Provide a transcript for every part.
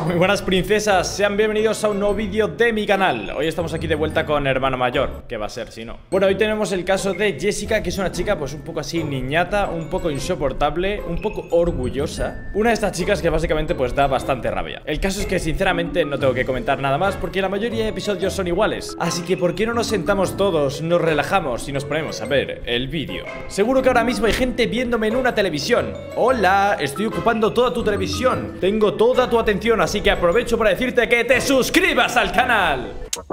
Muy buenas princesas, sean bienvenidos a un nuevo vídeo de mi canal. Hoy estamos aquí de vuelta con hermano mayor, ¿qué va a ser si no? Bueno, hoy tenemos el caso de Jessica, que es una chica pues un poco así niñata, un poco insoportable, un poco orgullosa. Una de estas chicas que básicamente pues da bastante rabia. El caso es que sinceramente no tengo que comentar nada más porque la mayoría de episodios son iguales. Así que ¿por qué no nos sentamos todos, nos relajamos y nos ponemos a ver el vídeo? Seguro que ahora mismo hay gente viéndome en una televisión. Hola, estoy ocupando toda tu televisión, tengo toda tu atención, así que aprovecho para decirte que te suscribas al canal.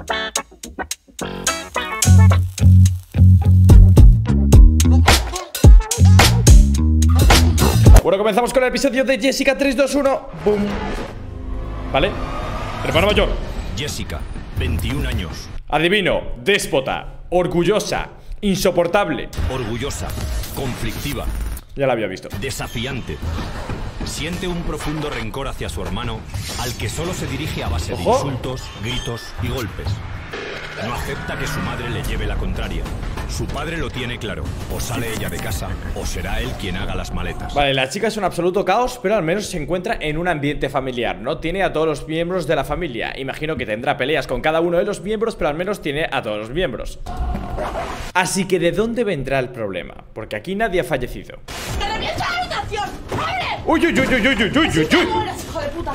Bueno, comenzamos con el episodio de Jessica 3, 2, 1. ¡Bum! ¿Vale? Hermano mayor. Jessica, 21 años. Adivino, déspota, orgullosa, insoportable. Orgullosa, conflictiva. Ya la había visto. Desafiante. Siente un profundo rencor hacia su hermano, al que solo se dirige a base de insultos, gritos y golpes. No acepta que su madre le lleve la contraria. Su padre lo tiene claro: o sale ella de casa, o será él quien haga las maletas. Vale, la chica es un absoluto caos, pero al menos se encuentra en un ambiente familiar, ¿no? Tiene a todos los miembros de la familia. Imagino que tendrá peleas con cada uno de los miembros, pero al menos tiene a todos los miembros. Así que ¿de dónde vendrá el problema? Porque aquí nadie ha fallecido. ¡Que le pienso la habitación! ¡Abre! ¡Uy, uy, uy, uy, uy, uy, uy, uy! ¡Hijo de puta!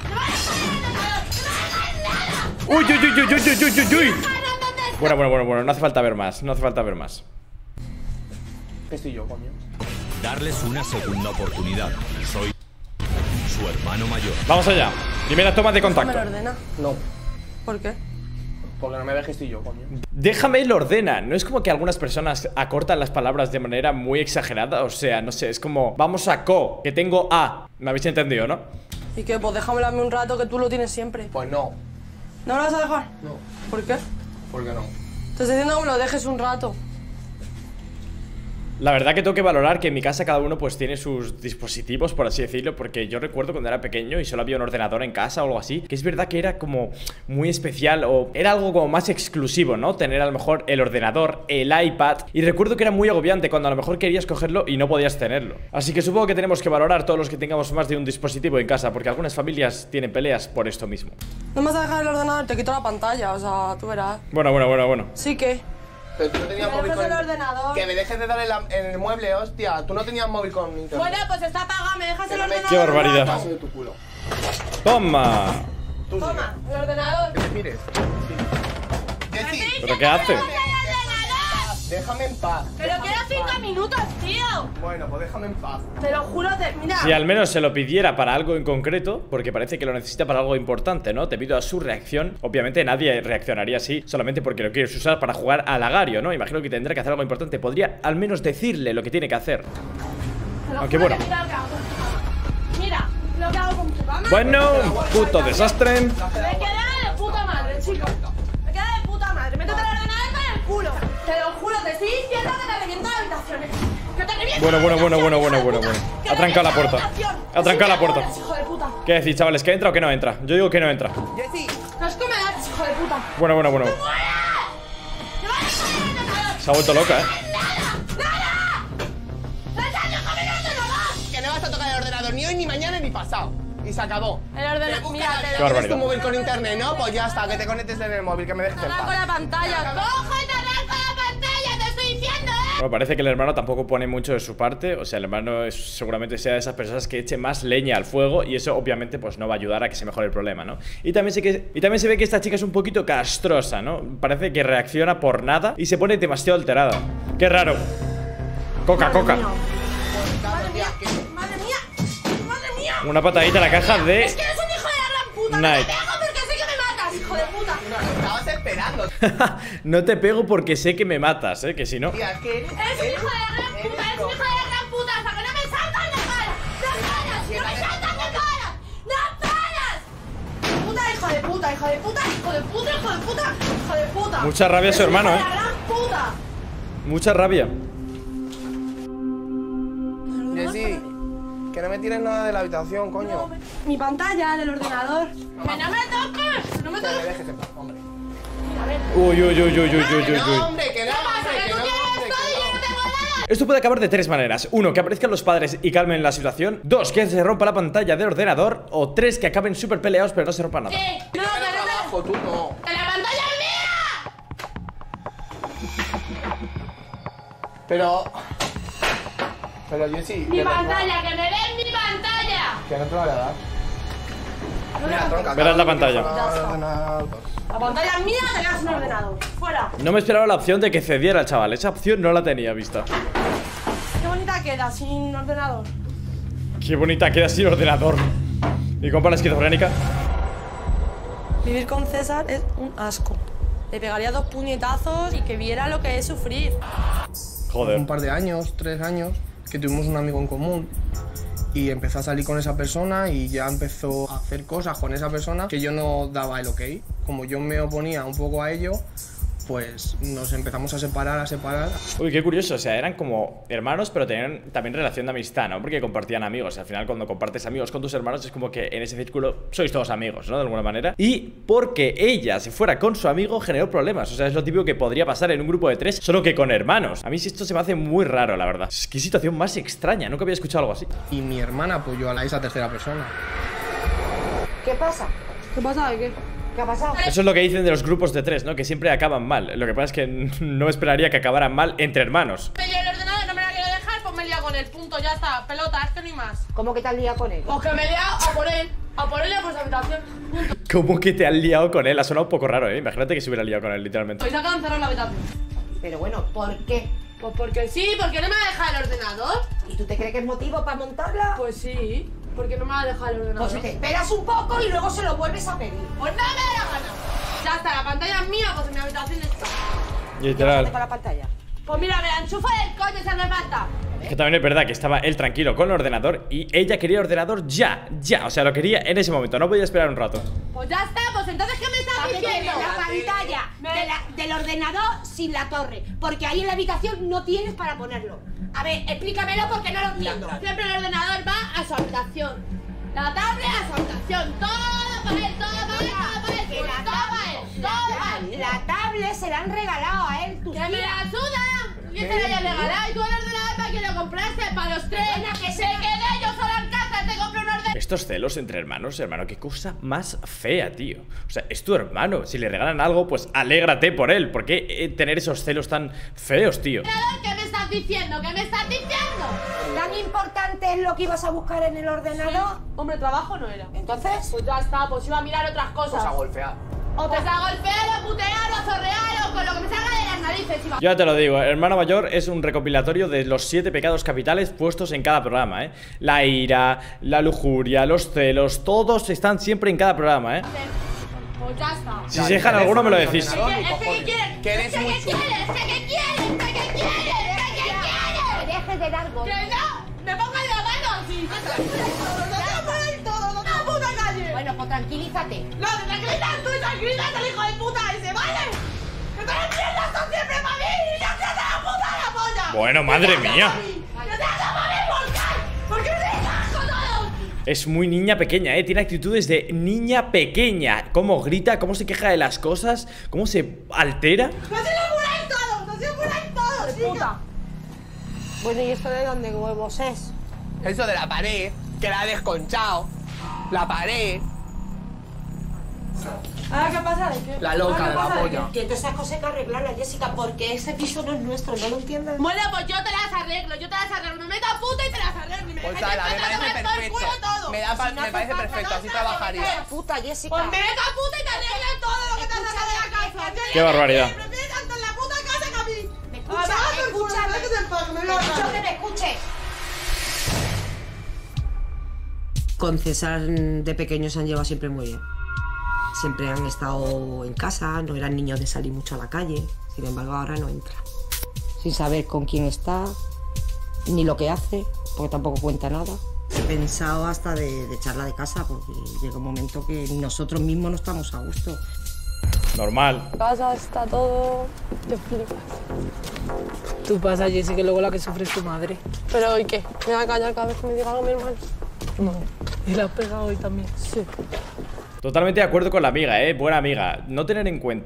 ¡Uy, uy, uy, uy, uy, uy, uy, uy! Bueno, no hace falta ver más, no hace falta ver más. ¿Qué estoy yo, coño? Darles una segunda oportunidad. Soy su hermano mayor. Vamos allá, primera toma de ¿Me contacto. lo ordena? No, ¿Por qué? porque no me ves que estoy yo, coño. Déjame lo ordena. No es como que algunas personas acortan las palabras de manera muy exagerada. O sea, no sé, es como vamos a co, que tengo a. ¿Me habéis entendido, no? ¿Y qué? Pues déjamelo a mí un rato, que tú lo tienes siempre. Pues no, ¿No me lo vas a dejar? no, ¿Por qué? ¿por qué no? Te estoy diciendo que me lo dejes un rato. La verdad que tengo que valorar que en mi casa cada uno pues tiene sus dispositivos, por así decirlo. Porque yo recuerdo cuando era pequeño y solo había un ordenador en casa o algo así, que es verdad que era como muy especial, o era algo como más exclusivo, ¿no? Tener a lo mejor el ordenador, el iPad. Y recuerdo que era muy agobiante cuando a lo mejor querías cogerlo y no podías tenerlo. Así que supongo que tenemos que valorar todos los que tengamos más de un dispositivo en casa, porque algunas familias tienen peleas por esto mismo. No me vas a dejar el ordenador, te quito la pantalla, o sea, tú verás. Bueno. Sí que. Pero tú no tenías Me móvil dejes con el ordenador. Que me dejes de darle en el mueble, hostia. Tú no tenías móvil con internet. Bueno, pues está apagado, ¿me dejas el ordenador? Qué barbaridad. Paso de tu culo. ¡Toma! Tú Toma, el ordenador. Que te mires. Sí. Jessy, ¿Pero qué hace? déjame en paz. Pero quiero 5 minutos, tío. Bueno, pues déjame en paz. Te lo juro, mira. Si al menos se lo pidiera para algo en concreto, porque parece que lo necesita para algo importante, ¿no? Debido a su reacción, obviamente nadie reaccionaría así solamente porque lo quieres usar para jugar al agario, ¿no? Imagino que tendrá que hacer algo importante. Podría al menos decirle lo que tiene que hacer. Te lo Aunque juro bueno. que mira lo que hago con tu cama. Mira lo que hago con tu cama. Bueno, un puto desastre. Me queda de puta madre, chicos. Me queda de puta madre. Métete el ordenador con el culo. Te lo juro, te estoy diciendo que te reviento la habitación. Que te reviento la habitación. Que Ha trancado la te reviento puerta. habitación. Ha trancado la puerta. Hijo de puta. ¿Qué decís, chavales? ¿Que entra o que no entra? Yo digo que no entra. Jessy, No es que me das, hijo de puta. Bueno. ¡Te mueres! ¡Te vas a poner el ordenador! Se ha vuelto loca, que no vas a tocar el ordenador ni hoy, ni mañana, ni pasado. Y se acabó. El ordenador, mira, Qué barbaridad. tu móvil con internet, ¿no? Pues ya está, que te conectes en el móvil, que me dejes en arranco paz. la pantalla. ¡Coge, te arranco la pantalla! ¡Te estoy diciendo, Bueno, parece que el hermano tampoco pone mucho de su parte. O sea, el hermano seguramente sea de esas personas que eche más leña al fuego. Y eso obviamente pues no va a ayudar a que se mejore el problema, ¿no? Y también se ve que esta chica es un poquito castrosa, ¿no? Parece que reacciona por nada y se pone demasiado alterada. Qué raro. Coca. Madre mía. Madre mía. Una patadita a la caja de Es que eres un hijo de la gran puta. Nike. No te pego porque sé que me matas, hijo de puta. No, estabas esperando. No te pego porque sé que me matas, que si no. Tía, es que Eres un hijo de la gran puta. Eres un hijo de la gran puta. Hasta que no me saltas de cara. ¡No paras! ¡No me saltas de cara! ¡No paras! Puta, hijo de puta, hijo de puta, hijo de puta, hijo de puta, hijo de puta. Mucha rabia su hermano, Eres un hijo de la gran puta. Mucha rabia. Jessy, que no me tires nada de la habitación, coño. Mi pantalla del ordenador. ¡Que no me toques! ¡No me Que me toques! dejes en paz, hombre. A ver. Uy. No, hombre, que no, ¿Qué pasa? hombre, ¿Que que tú no, tienes hombre, todo y yo no que tengo nada? Esto puede acabar de tres maneras. Uno, que aparezcan los padres y calmen la situación. Dos, que se rompa la pantalla del ordenador. O tres, que acaben súper peleados pero no se rompa nada. ¿Qué? No, Trabajo, tú no. ¡Que la pantalla es mía! Pero Jessy, ¡Mi de verdad, pantalla! ¡Que me den mi pantalla! que no te lo voy a dar. Mira, tronca. Verás la pantalla. La pantalla es mía, te quedas sin ordenador. Fuera. No me esperaba la opción de que cediera el chaval. Esa opción no la tenía vista. Qué bonita queda sin ordenador. Qué bonita queda sin ordenador. ¿Y compa la esquizofrénica? Vivir con César es un asco. Le pegaría 2 puñetazos y que viera lo que es sufrir. Joder. Un par de años, 3 años, que tuvimos un amigo en común y empezó a salir con esa persona y ya empezó a hacer cosas con esa persona que yo no daba el ok. Como yo me oponía un poco a ello, pues nos empezamos a separar. Uy, qué curioso, o sea, eran como hermanos, pero tenían también relación de amistad, ¿no? Porque compartían amigos. Al final, cuando compartes amigos con tus hermanos, es como que en ese círculo sois todos amigos, ¿no? De alguna manera. Y porque ella se fuera con su amigo, generó problemas. O sea, es lo típico que podría pasar en un grupo de 3, solo que con hermanos. A mí esto se me hace muy raro, la verdad. Qué situación más extraña, nunca había escuchado algo así. Y mi hermana apoyó a esa tercera persona. ¿Qué pasa? ¿Qué pasa? ¿De qué? ¿Qué ha pasado? Eso es lo que dicen de los grupos de 3, ¿no? Que siempre acaban mal. Lo que pasa es que no esperaría que acabaran mal entre hermanos. Me llevo el ordenador, no me la quiero dejar, pues me he liado con el punto, ya está. Pelota, es que no hay más. ¿Cómo que te has liado con él? Pues que me he liado a por él y a por su habitación. Punto. ¿Cómo que te has liado con él? Ha sonado un poco raro, ¿eh? Imagínate que se hubiera liado con él, literalmente. Hoy se acaban de cerrar la habitación. Pero bueno, ¿por qué? Pues porque sí, porque no me ha dejado el ordenador. ¿Y tú te crees que es motivo para montarla? Pues sí, porque no me ha dejado el ordenador. Pues te esperas un poco y luego se lo vuelves a pedir. Pues no me da la gana. Ya está, la pantalla es mía, pues en mi habitación está. Literal. Para la pantalla. Pues mira, me la enchufa del coño si hace falta. Es que también es verdad que estaba él tranquilo con el ordenador y ella quería el ordenador ya. O sea, lo quería en ese momento, no podía esperar un rato. Pues ya está, pues entonces ¿qué me estás diciendo? La pantalla del ordenador sin la torre. Porque ahí en la habitación no tienes para ponerlo. A ver, explícamelo porque no lo entiendo. Siempre el ordenador va a su habitación. La tablet a su habitación. Todo para él, todo para él, todo para él. Que Pues todo para él, todo para él. La tablet se la han regalado a él, tus ¡Que me tías. la suda! ¿Quién te la haya regalado? ¿Y tú el ordenador para quién lo compraste? Para los tres. Que Se quedé yo sola en casa, te compré un ordenador. Estos celos entre hermanos, hermano, qué cosa más fea, tío. O sea, es tu hermano. Si le regalan algo, pues alégrate por él. ¿Por qué tener esos celos tan feos, tío? ¿Qué me estás diciendo? ¿Qué me estás diciendo? ¿Tan importante es lo que ibas a buscar en el ordenador? Hombre, trabajo no era. Entonces, Pues ya está, pues iba a mirar otras cosas. Pues a golpear. O pues a golpear, o putear, o zorrear, o con lo que me salga de las narices. Iba. Ya te lo digo, Hermano Mayor es un recopilatorio de los 7 pecados capitales puestos en cada programa, ¿eh? La ira, la lujuria, los celos, todos están siempre en cada programa, ¿eh? Pues ya está. Si se dejan alguno me lo decís. Es que quieren. Que eres muy chulo. ¿Qué quieren? que dejes de dar golpes. ¡Que no! ¡Me pongan la mano! ¡Sí! ¡No, puta calle! Bueno, pues tranquilízate. ¡No, te tranquilizas tú y tranquilizas al hijo de puta ese, ¿vale? ¡Que todas las mierdas son siempre para mí! ¡Y yo que te la puta la polla! Bueno, madre mía. ¡Que te hagas para mí, por qué! ¡Porque me dejas con todo! Es muy niña pequeña, tiene actitudes de niña pequeña. Cómo grita, cómo se queja de las cosas, cómo se altera. ¡No se lo muráis todos! ¡No se lo muráis todos, chica! Bueno, ¿y esto de dónde huevos es? Eso de la pared, que la ha desconchado. La pared. ¿Ahora qué pasa? ¿De qué? La loca de la polla. Que todas esas cosas hay que arreglarlas, Jessica, porque ese piso no es nuestro, ¿no lo entiendes? Bueno, pues yo te las arreglo, Me meto a puta y te las arreglo. Y me Pues dejas ala, me de parece tomar por el perfecto. culo todo. Me parece perfecto, así trabajaría. Puta, Jessica. Pues me meto a puta y te arreglo todo lo que te has sacado de la casa. Qué barbaridad. Me metes tanto en la puta casa que a mí. Me escucha, que me escuche. Con César de pequeños se han llevado siempre muy bien. Siempre han estado en casa, no eran niños de salir mucho a la calle. Sin embargo, ahora no entra. Sin saber con quién está, ni lo que hace, porque tampoco cuenta nada. He pensado hasta de echarla de casa, porque llega un momento que nosotros mismos no estamos a gusto. Normal. En casa está todo... Te flipas. Tú pasa, Jessy, que luego la que sufre es tu madre. ¿Pero y qué? ¿Me va a callar cada vez que me diga algo mi hermano? No. ¿Y la has pegado hoy también? Sí. Totalmente de acuerdo con la amiga, buena amiga. No tener en cuenta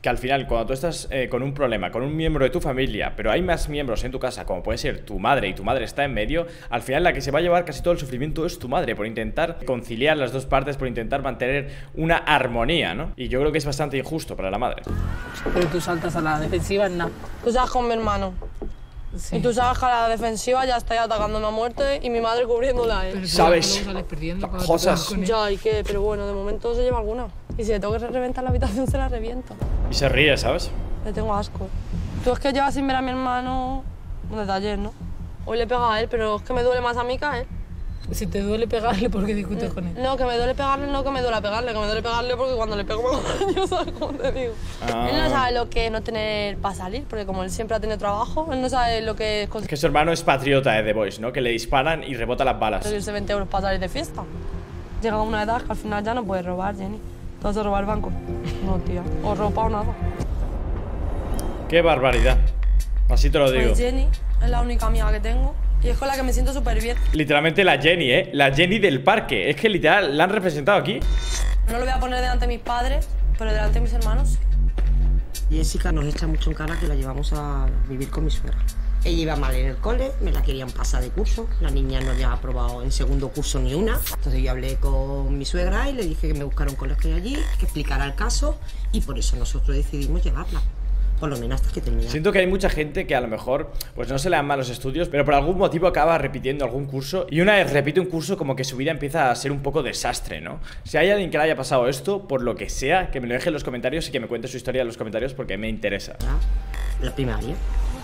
que al final cuando tú estás con un problema, con un miembro de tu familia, pero hay más miembros en tu casa, como puede ser tu madre, y tu madre está en medio, al final la que se va a llevar casi todo el sufrimiento es tu madre, por intentar conciliar las dos partes, por intentar mantener una armonía, ¿no? Y yo creo que es bastante injusto para la madre. Pero tú saltas a la defensiva en nada. Tú sabes con mi hermano. Sí. Y tú sabes que a la defensiva ya estáis atacándome a muerte y mi madre cubriéndola, Pero ¿Sabes? luego sales perdiendo cuando te Cosas. pegas con él. Ya, ¿y qué? Pero bueno, de momento se lleva alguna. Y si le tengo que reventar la habitación, se la reviento. Y se ríe, ¿sabes? Le tengo asco. Tú es que llevas sin ver a mi hermano desde ayer, ¿no? Hoy le pega a él, pero es que me duele más a mí que a él. Si te duele pegarle, ¿por qué discutes con él? No, que me duele pegarle, no que me duele pegarle, que me duele pegarle porque cuando le pego me hago daño, ¿sabes cómo te digo? Él no sabe lo que es no tener para salir, porque como él siempre ha tenido trabajo, él no sabe lo que es Es que su hermano es patriota de The Boys, ¿no? Que le disparan y rebota las balas. conseguirse 20 euros para salir de fiesta. Llega a una edad que al final ya no puedes robar, Jenny. ¿Te vas a robar el banco? No, tía. O ropa o nada. ¡Qué barbaridad! Así te lo digo. Pues Jenny es la única amiga que tengo y es con la que me siento súper bien. Literalmente la Jenny, ¿eh? La Jenny del parque. Es que literal la han representado aquí. No lo voy a poner delante de mis padres, pero delante de mis hermanos. Jessica nos echa mucho en cara que la llevamos a vivir con mi suegra. Ella iba mal en el cole, me la querían pasar de curso. La niña no había aprobado en segundo curso ni una. Entonces yo hablé con mi suegra y le dije que me buscara un colegio allí, que explicara el caso y por eso nosotros decidimos llevarla. Por lo menos hasta que termine. Siento que hay mucha gente que a lo mejor pues no se le dan mal los estudios, pero por algún motivo acaba repitiendo algún curso. Y una vez repite un curso, como que su vida empieza a ser un poco desastre, ¿no? Si hay alguien que le haya pasado esto, por lo que sea, que me lo deje en los comentarios y que me cuente su historia en los comentarios porque me interesa. La primaria.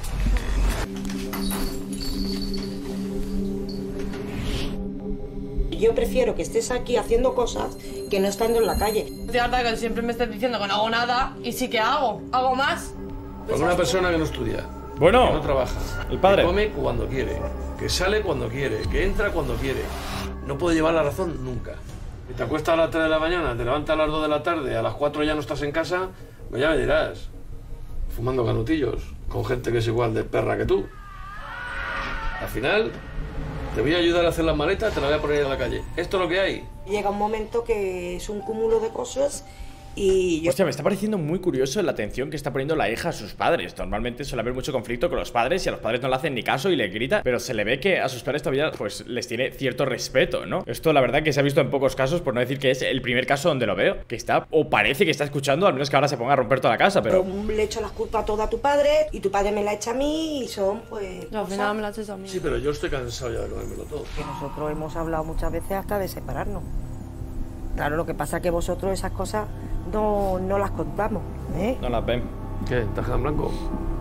Yo prefiero que estés aquí haciendo cosas que no estando en la calle. Estoy harta de que siempre me estés diciendo que no hago nada y sí que hago. ¿Hago más? Con una persona que no estudia, Bueno, que no trabaja, el padre. que come cuando quiere, que sale cuando quiere, que entra cuando quiere, no puede llevar la razón nunca. Si te acuestas a las 3 de la mañana, te levantas a las 2 de la tarde, a las 4 ya no estás en casa, pues ya me dirás, fumando canutillos, con gente que es igual de perra que tú. Al final, te voy a ayudar a hacer las maletas, te las voy a poner en la calle. Esto es lo que hay. Llega un momento que es un cúmulo de cosas y yo... Hostia, me está pareciendo muy curioso la atención que está poniendo la hija a sus padres. Normalmente suele haber mucho conflicto con los padres y a los padres no le hacen ni caso y le grita, pero se le ve que a sus padres todavía pues les tiene cierto respeto, ¿no? Esto la verdad que se ha visto en pocos casos, por no decir que es el primer caso donde lo veo, que está, o parece que está escuchando, al menos que ahora se ponga a romper toda la casa, pero... Le echo las culpas toda a tu padre y tu padre me la echa a mí y son pues... Al final me la haces a mí. Sí, pero yo estoy cansado ya de comérmelo todo. Que nosotros hemos hablado muchas veces hasta de separarnos. Claro, lo que pasa es que vosotros esas cosas no las contamos, ¿eh? No las ven. ¿Qué? ¿Tarjeta en blanco?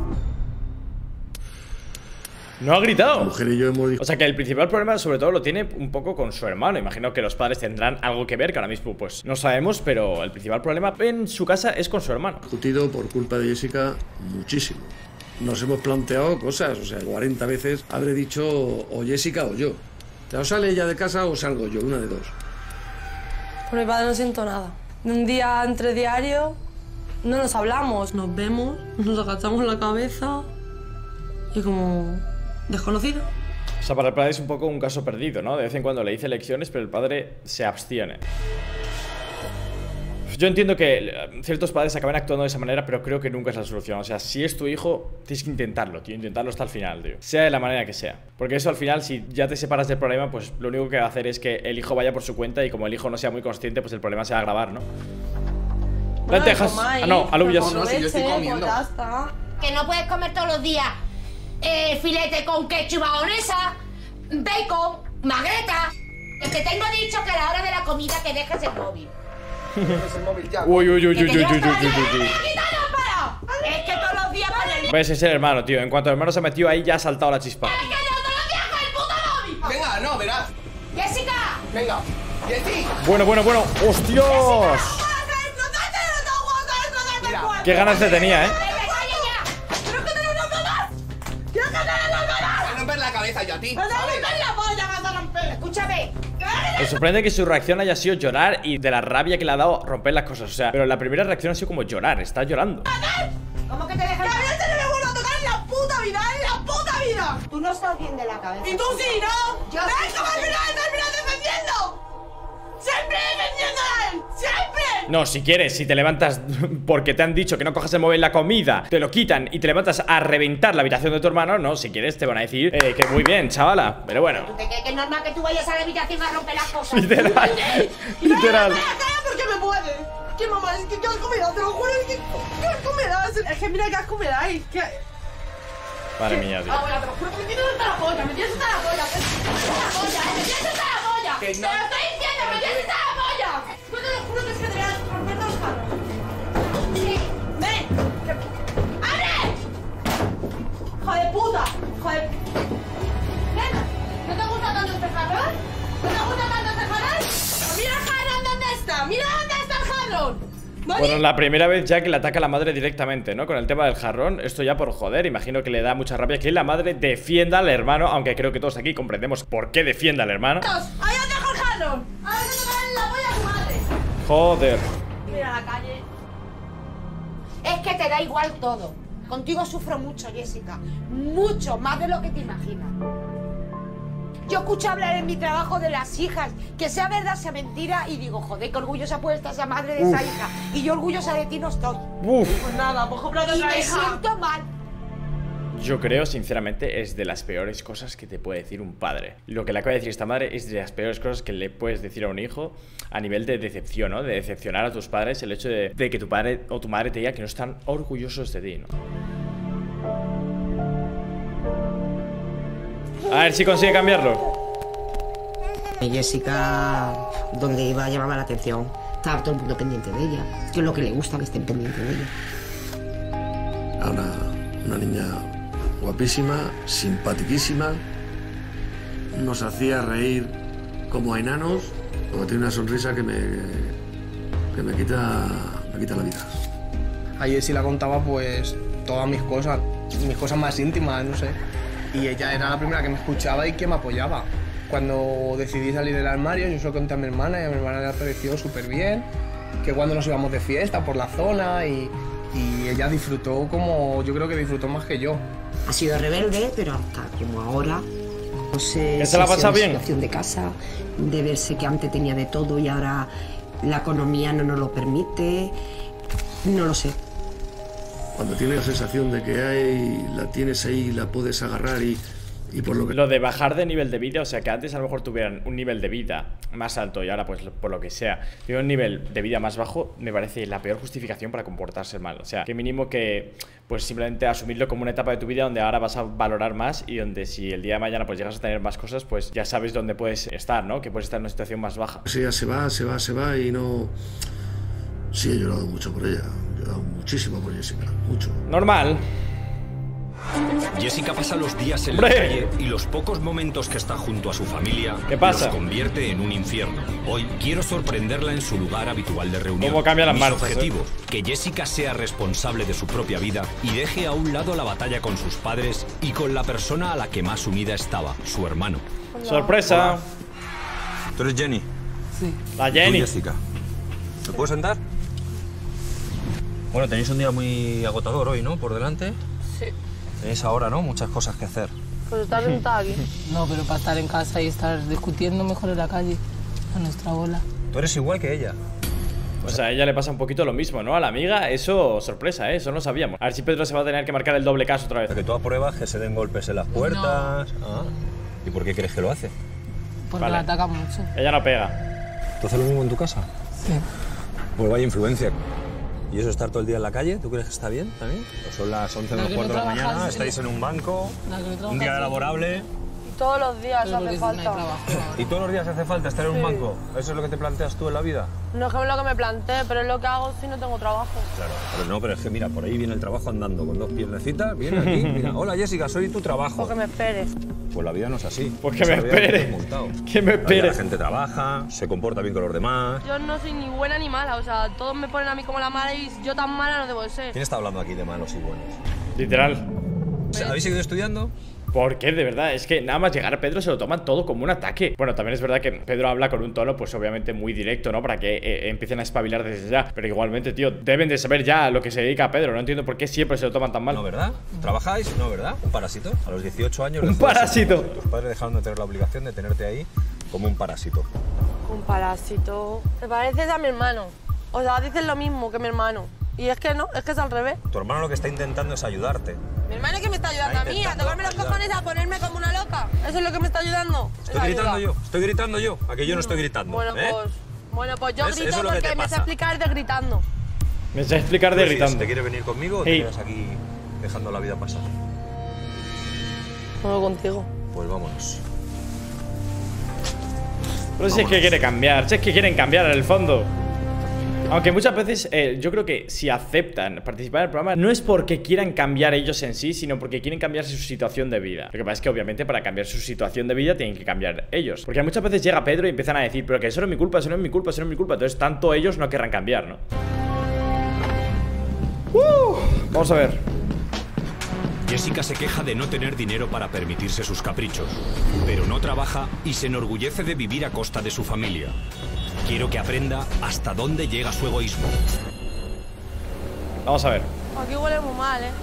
No ha gritado. Mujer y yo hemos O sea que el principal problema sobre todo lo tiene un poco con su hermano. Imagino que los padres tendrán algo que ver, que ahora mismo pues no sabemos, pero el principal problema en su casa es con su hermano. discutido por culpa de Jessica muchísimo. Nos hemos planteado cosas, o sea, 40 veces habré dicho o Jessica o yo. O sale ella de casa o salgo yo, una de dos. Por mi padre no siento nada. Un día entre diario no nos hablamos, nos vemos, nos agachamos la cabeza y como desconocido. O sea, para el padre es un poco un caso perdido, ¿no? De vez en cuando le dice lecciones, pero el padre se abstiene. Yo entiendo que ciertos padres acaban actuando de esa manera, pero creo que nunca es la solución. O sea, si es tu hijo, tienes que intentarlo, tío. Intentarlo hasta el final, tío. Sea de la manera que sea. Porque eso al final, si ya te separas del problema, pues lo único que va a hacer es que el hijo vaya por su cuenta y como el hijo no sea muy consciente, pues el problema se va a agravar, ¿no? Lentejas. Ah, no, alubias. No, si yo estoy comiendo. Que no puedes comer todos los días filete con ketchup mahonesa, bacon, magreta. Que te tengo dicho que a la hora de la comida que dejes el móvil. Uy, uy, uy, uy, uy, uy, uy, uy, uy. Es que todos los días para el... Ves, es el hermano, tío. En cuanto el hermano se ha metido ahí, ya ha saltado la chispa. Es que yo todos los días con el puto móvil. Venga, no, verás. Jessica. Venga. Jessy. Bueno, bueno, bueno. ¡Hostios! Qué ganas te tenía, ¿eh? ¡Pero que tenemos dos más! ¡Quiero que tenemos dos más! Voy a romper la cabeza yo a ti. ¡No te romper la polla, vas a romper! Escúchame. Me sorprende que su reacción haya sido llorar y de la rabia que le ha dado romper las cosas. O sea, pero la primera reacción ha sido como llorar. Está llorando. ¿Cómo que te dejas? ¡Que a mí este no me vuelvo a tocar en la puta vida! ¡En la puta vida! Tú no estás bien de la cabeza. ¡Y tú sí, no! Yo ¿Ves sí cómo al estoy final terminas defendiendo? ¡Siempre defendiendo a él! ¡Siempre! No, si quieres, si te levantas porque te han dicho que no cojas el móvil, la comida, te lo quitan y te levantas a reventar la habitación de tu hermano, no, si quieres te van a decir que muy bien, chavala. Pero bueno. Que es normal que tú vayas a la habitación a romper las cosas. Literal. Literal. ¿Por qué me puede? ¿Qué mamá? Es que qué asco me da, te lo juro, es que qué asco me da. Es que mira qué asco me dais. Madre mía, tío. Abuela, te lo juro que me tienes hasta la polla, me tienes hasta la polla. Me tienes hasta la polla. Te lo estoy diciendo, me tienes hasta la polla. Yo te lo juro que es que te voy a romper todos los carros. Sí, ven. ¡Abre! ¡Hijo de puta! ¡Hijo de... Nena, ¿no te gusta tanto este jarrón? ¿No te gusta tanto este jarrón? Mira el jarrón, ¿dónde está? Mira dónde está el jarrón. ¿Vale? Bueno, la primera vez ya que le ataca a la madre directamente, ¿no? Con el tema del jarrón, esto ya por joder, imagino que le da mucha rabia que la madre defienda al hermano, aunque creo que todos aquí comprendemos por qué defienda al hermano. ¡Ahí os dejo el jarrón! ¡Ahora que te caen la polla a tu madre! Joder. Mira la calle. Es que te da igual todo. Contigo sufro mucho, Jessica. Mucho, más de lo que te imaginas. Yo escucho hablar en mi trabajo de las hijas, que sea verdad, sea mentira, y digo, joder, qué orgullosa puede estar esa madre de esa hija. Y yo orgullosa de ti no estoy. Uf. Pues nada, pues comprate Y otra me hija. siento mal. Yo creo, sinceramente, es de las peores cosas que te puede decir un padre. Lo que le acaba de decir esta madre es de las peores cosas que le puedes decir a un hijo a nivel de decepción, ¿no? De decepcionar a tus padres, el hecho de que tu padre o tu madre te diga que no están orgullosos de ti, ¿no? A ver si consigue cambiarlo. Jessica, donde iba, llamaba la atención. Estaba todo el mundo pendiente de ella. Que es lo que le gusta, que estén pendientes de ella. Era una niña guapísima, simpaticísima. Nos hacía reír como a enanos. Porque tiene una sonrisa que me quita la vida. A Jessie la contaba pues todas mis cosas más íntimas, no sé. Y ella era la primera que me escuchaba y que me apoyaba. Cuando decidí salir del armario, yo se lo conté a mi hermana y a mi hermana le pareció súper bien. Que cuando nos íbamos de fiesta por la zona y ella disfrutó como, yo creo que disfrutó más que yo. Ha sido rebelde, pero hasta como ahora. No sé ¿Se la ha pasado bien? Situación de casa, de verse que antes tenía de todo y ahora la economía no nos lo permite. No lo sé. Cuando tienes la sensación de que la tienes ahí, la puedes agarrar y por lo que... Lo de bajar de nivel de vida, o sea, que antes a lo mejor tuvieran un nivel de vida más alto y ahora pues por lo que sea tiene un nivel de vida más bajo, me parece la peor justificación para comportarse mal. O sea, que mínimo que pues simplemente asumirlo como una etapa de tu vida donde ahora vas a valorar más y donde si el día de mañana pues llegas a tener más cosas, pues ya sabes dónde puedes estar, ¿no? Que puedes estar en una situación más baja. Sí, ya se va y no... Sí, he llorado mucho por ella. He llorado muchísimo por Jessica, mucho. Normal. Jessica pasa los días en la calle y los pocos momentos que está junto a su familia los convierte en un infierno. Hoy quiero sorprenderla en su lugar habitual de reunión. ¿Cómo cambia las Mis marchas? objetivos, que Jessica sea responsable de su propia vida y deje a un lado la batalla con sus padres y con la persona a la que más unida estaba, su hermano. Sorpresa. Hola. ¿Tú eres Jenny? Sí. La Jenny. ¿Tú, Jessica? ¿Me puedo sentar? Bueno, tenéis un día muy agotador hoy, ¿no? Por delante. Sí. Tenéis ahora, ¿no? Muchas cosas que hacer. Pues estar sentada aquí. No, pero para estar en casa y estar discutiendo mejor en la calle, a nuestra bola. Tú eres igual que ella. O sea, a ella le pasa un poquito lo mismo, ¿no? A la amiga, eso, sorpresa, eso no lo sabíamos. A ver si Pedro se va a tener que marcar el doble caso otra vez. Que tú apruebas que se den golpes en las puertas. No. Ah. ¿Y por qué crees que lo hace? Porque la ataca mucho. Ella no pega. ¿Tú haces lo mismo en tu casa? Sí. Pues vaya influencia. ¿Y eso estar todo el día en la calle? ¿Tú crees que está bien también? Pues son las 11 menos cuarto de la mañana, estáis en un banco, un día laborable. Y todos los días hace falta. ¿Y todos los días hace falta estar en un banco? ¿Eso es lo que te planteas tú en la vida? No es que es lo que me planteé, pero es lo que hago si no tengo trabajo. Claro, pero no, pero es que mira, por ahí viene el trabajo andando con dos piernecitas, viene aquí, mira, hola Jessica, soy tu trabajo. Porque me esperes. Pues la vida no es así. Pues que me espere. Que me espere. La gente trabaja, se comporta bien con los demás. Yo no soy ni buena ni mala, o sea, todos me ponen a mí como la mala y yo tan mala no debo de ser. ¿Quién está hablando aquí de malos y buenos? Literal. ¿Habéis seguido estudiando? ¿Por qué? De verdad, es que nada más llegar a Pedro se lo toman todo como un ataque. Bueno, también es verdad que Pedro habla con un tono, pues obviamente muy directo, ¿no? Para que empiecen a espabilar desde ya. Pero igualmente, tío, deben de saber ya a lo que se dedica a Pedro. No entiendo por qué siempre se lo toman tan mal. No, ¿verdad? ¿Trabajáis? No, ¿verdad? Un parásito. A los 18 años... ¡Un parásito! Tus padres dejaron de tener la obligación de tenerte ahí como un parásito. Un parásito. ¿Te pareces a mi hermano? O sea, dicen lo mismo que mi hermano. Y es que no, es que es al revés. Tu hermano lo que está intentando es ayudarte. Mi hermano es que me está ayudando a mí, a tocarme los cojones, a ponerme como una loca. Eso es lo que me está ayudando. Estoy gritando yo. ¿A que yo no estoy gritando? Bueno, pues yo ¿Ves? grito porque me sé explicar de gritando. Me sé explicar de gritando. ¿Te quieres venir conmigo o te quedas aquí dejando la vida pasar? Bueno, contigo. Pues vámonos. Pero si es que quiere cambiar, si es que quieren cambiar en el fondo. Aunque muchas veces yo creo que si aceptan participar en el programa no es porque quieran cambiar ellos en sí, sino porque quieren cambiar su situación de vida. Lo que pasa es que obviamente para cambiar su situación de vida tienen que cambiar ellos. Porque muchas veces llega Pedro y empiezan a decir, pero que eso no es mi culpa, eso no es mi culpa, eso no es mi culpa. Entonces tanto ellos no querrán cambiar, ¿no? Vamos a ver. Jessica se queja de no tener dinero para permitirse sus caprichos, pero no trabaja y se enorgullece de vivir a costa de su familia. Quiero que aprenda hasta dónde llega su egoísmo. Vamos a ver. Aquí huele muy mal, ¿eh?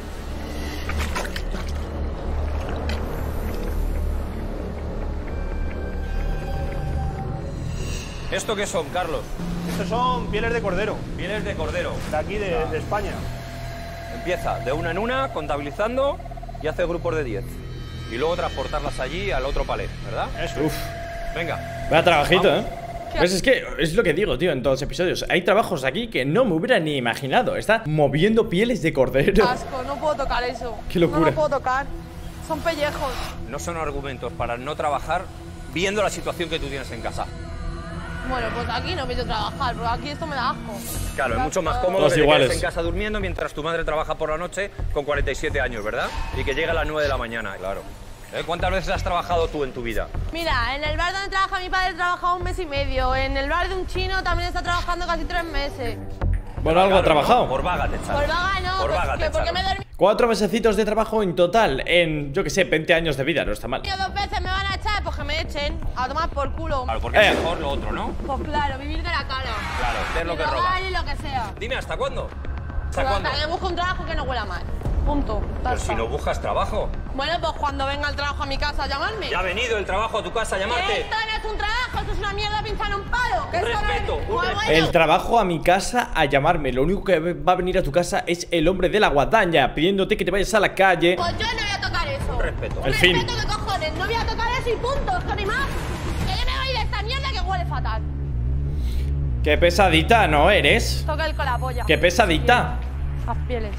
¿Esto qué son, Carlos? Estos son pieles de cordero. Pieles de cordero. De aquí, de España. Empieza de una en una, contabilizando, y hace grupos de 10. Y luego transportarlas allí al otro palé, ¿verdad? Eso. Uf. Venga. Vaya trabajito, Vamos. Pues es que es lo que digo, tío, en todos los episodios. Hay trabajos aquí que no me hubiera ni imaginado. Está moviendo pieles de cordero. Asco, no puedo tocar eso. Qué locura. No lo puedo tocar. Son pellejos. No son argumentos para no trabajar viendo la situación que tú tienes en casa. Bueno, pues aquí no quiero trabajar, porque aquí esto me da asco. Claro, es mucho más cómodo Todos que te iguales. quedes en casa durmiendo mientras tu madre trabaja por la noche con 47 años, ¿verdad? Y que llega a las 9 de la mañana, claro. ¿Cuántas veces has trabajado tú en tu vida? Mira, en el bar donde trabaja mi padre he trabajado 1 mes y medio. En el bar de un chino también está trabajando casi 3 meses. Bueno, algo ha trabajado. Por vaga te echaron. Por vaga no, Por vaga te porque echaron. me he dormido 4 mesecitos de trabajo en total en, yo que sé, 20 años de vida. No está mal. 2 veces, me van a echar, pues que me echen a tomar por culo. Claro, porque es mejor lo otro, ¿no? Pues claro, vivir de la cara. Claro, hacer lo que roba. roba. Y lo que sea. Dime, ¿hasta cuándo? ¿Hasta Pero cuándo? hasta que busque un trabajo que no huela mal. Punto. Pero si no buscas trabajo. Bueno, pues cuando venga el trabajo a mi casa a llamarme. Ya ha venido el trabajo a tu casa a llamarte. Esto no es un trabajo, esto es una mierda pinchar un palo. Que Un esto no es- respeto, un Pues respeto. bueno. El trabajo a mi casa a llamarme. Lo único que va a venir a tu casa es el hombre de la guadaña pidiéndote que te vayas a la calle. Pues yo no voy a tocar eso. Un respeto. El fin. Respeto de cojones, no voy a tocar eso y punto, es que ni más. Que yo me voy de esta mierda que huele fatal. Qué pesadita, ¿no eres? Toca el con la polla. Qué pesadita. Las pieles.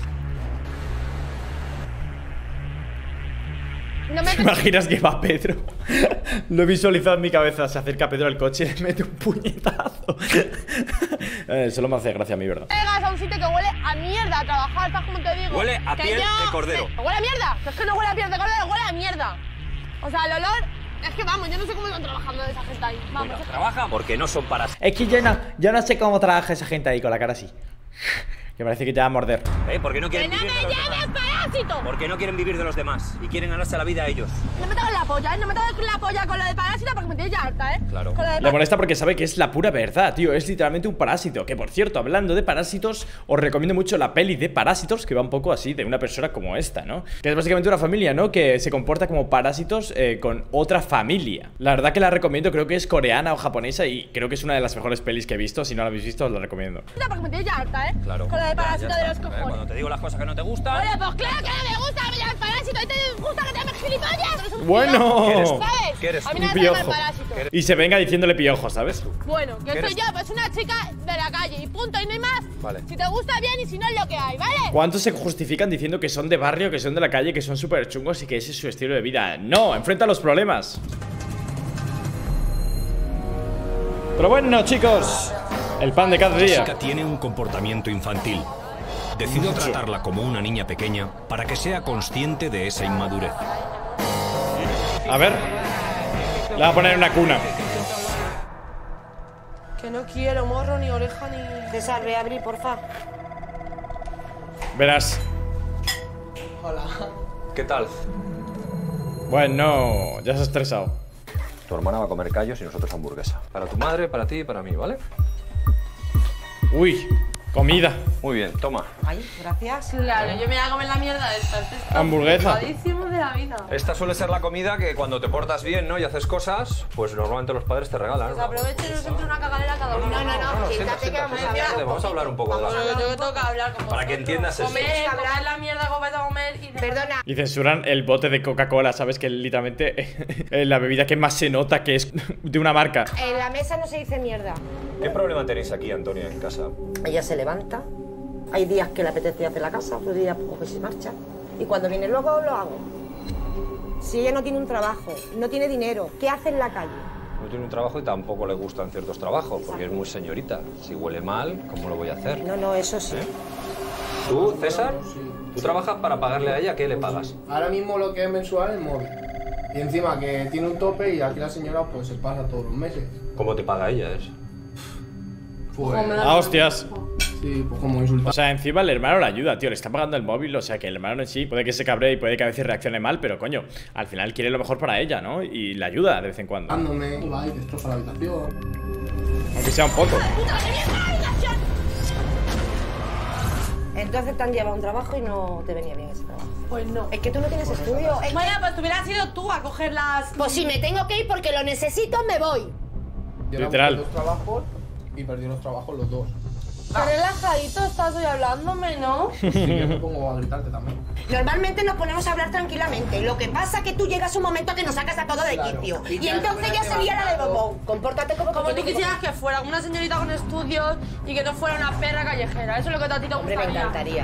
No me ¿Te imaginas que va Pedro? Lo he visualizado en mi cabeza. Se acerca Pedro al coche y le mete un puñetazo. Solo me hace gracia a mí, ¿verdad? llegas a un sitio que huele a mierda a trabajar, ¿sabes cómo te digo? Huele a Que piel yo- de cordero. que huele a mierda. Es que no huele a piel de cordero, huele a mierda. O sea, el olor. Es que vamos, yo no sé cómo están trabajando esa gente ahí. Vamos. Bueno, trabajan porque no son para... Es que yo no sé cómo trabaja esa gente ahí con la cara así. Que parece que te va a morder. Porque no ¡Que quieren no me vivir de los llames demás. parásito! Porque no quieren vivir de los demás y quieren ganarse la vida a ellos. No me toques la polla, ¿eh? No me toques la polla con lo de parásito porque me tienes ya harta, ¿eh? Claro. Con lo de Le molesta porque sabe que es la pura verdad, tío. Es literalmente un parásito. Que por cierto, hablando de parásitos, os recomiendo mucho la peli de Parásitos, que va un poco así, de una persona como esta, ¿no? Que es básicamente una familia, ¿no? Que se comporta como parásitos con otra familia. La verdad que la recomiendo, creo que es coreana o japonesa y creo que es una de las mejores pelis que he visto. Si no la habéis visto, os la recomiendo. porque me tienes ya harta, ¿eh? Claro. Con lo de parásito Ya de está. los cojones. Cuando te digo las cosas que no te gustan... Oye, pues claro que no me gusta, me llamas parásito. ¿Y te gusta que te llames gilipollas? Eres un Bueno. piojo, ¿sabes? ¿Qué eres A mí tú? no Un me llaman piojo. parásito. Y se venga diciéndole piojo, ¿sabes? Bueno, que ¿Qué soy eres? yo, pues una chica de la calle y punto, y no hay más. Vale. Si te gusta bien y si no es lo que hay, ¿vale? ¿Cuántos se justifican diciendo que son de barrio, que son de la calle, que son súper chungos y que ese es su estilo de vida? No, enfrenta los problemas. Pero bueno, chicos, el pan de cada día. Jessica tiene un comportamiento infantil. Decido tratarla como una niña pequeña para que sea consciente de esa inmadurez. A ver, le voy a poner una cuna. Que no quiero morro, ni oreja, ni... César, ve a abrir, porfa. Verás. Hola. ¿Qué tal? Bueno, ya se ha estresado. Tu hermana va a comer callos y nosotros hamburguesa. Para tu madre, para ti y para mí, ¿vale? Uy, comida. Muy bien, toma. Ay, gracias. Claro, yo me voy a comer la mierda de esta. Hamburguesa. Padísimo de la vida. Esta suele ser la comida que cuando te portas bien, ¿no? Y haces cosas, pues normalmente los padres te regalan. Pues aprovechen siempre una cagadera cada uno. No, siéntate que Vamos a hablar un poco de las cosas. Yo tengo que hablar como Para que entiendas eso. comer la mierda que vais a comer y... Perdona. Y censuran el bote de Coca-Cola, ¿sabes? Que literalmente la bebida que más se nota que es de una marca. En la mesa no se dice mierda. ¿Qué problema tenéis aquí, Antonia, en casa? Ella se levanta, hay días que le apetece hacer la casa, otros días pues se marcha. Y cuando viene luego lo hago. Si ella no tiene un trabajo, no tiene dinero, ¿qué hace en la calle? No tiene un trabajo y tampoco le gustan ciertos trabajos, porque es muy señorita. Si huele mal, ¿cómo lo voy a hacer? No, eso sí. ¿Tú, César? ¿Tú trabajas para pagarle a ella? ¿Qué le pagas? Ahora mismo lo que es mensual es el móvil. Y encima que tiene un tope y aquí la señora pues se pasa todos los meses. ¿Cómo te paga ella eso? Pues... Ah, hostias. Sí, pues como insultar. O sea, encima el hermano le ayuda, tío. Le está pagando el móvil, o sea que el hermano en sí puede que se cabree y puede que a veces reaccione mal, pero coño, al final quiere lo mejor para ella, ¿no? Y le ayuda de vez en cuando. Dándome, va y destroza la habitación. Aunque sea un poco. Entonces te han llevado a un trabajo y no te venía bien ese trabajo. Pues no. Es que tú no tienes estudio. Vaya, pues tú hubieras sido tú a coger las... Pues si me tengo que ir porque lo necesito, me voy. Literal. Dos trabajos y perdió los trabajos los dos. Qué relajadito estás hoy hablándome, ¿no? Sí, yo me pongo a gritarte también. Normalmente nos ponemos a hablar tranquilamente. Lo que pasa es que tú llegas un momento que nos sacas a todo de quicio. Y entonces ya se lía la de bombón. Compórtate como tú quisieras que fuera como una señorita con estudios y que no fuera una perra callejera. Eso es lo que a ti te gustaría. Hombre, me encantaría.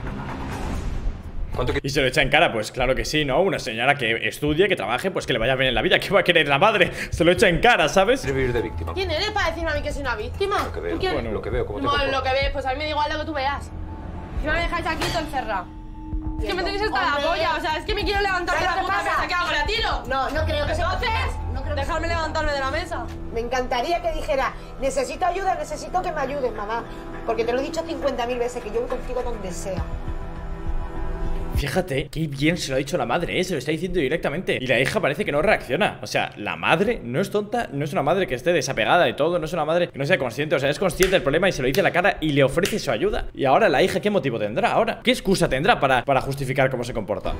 Y se lo echa en cara, pues claro que sí, ¿no? Una señora que estudie, que trabaje, pues que le vaya bien en la vida. ¿Qué va a querer la madre? Se lo echa en cara, ¿sabes? Vivir de víctima. ¿Quién eres para decirme a mí que soy una víctima? Lo que veo, ¿Quién? bueno, lo que veo, ¿cómo te No, comportas? lo que ves, pues a mí me da igual lo que tú veas. Si me dejáis aquí todo encerrado. Es que me tenéis hasta la polla, o sea, es que me quiero levantar de la puta mesa. ¿Qué hago? ¿La tiro? No creo que Entonces, no creo que dejarme levantarme de la mesa. Me encantaría que dijera, necesito ayuda, necesito que me ayudes, mamá. Porque te lo he dicho 50.000 veces, que yo voy contigo donde sea. Fíjate, qué bien se lo ha dicho la madre, ¿eh? Se lo está diciendo directamente. Y la hija parece que no reacciona. O sea, la madre no es tonta, no es una madre que esté desapegada de todo, no es una madre que no sea consciente. O sea, es consciente del problema y se lo dice a la cara y le ofrece su ayuda. Y ahora la hija, ¿qué motivo tendrá ahora? ¿Qué excusa tendrá para justificar cómo se comporta?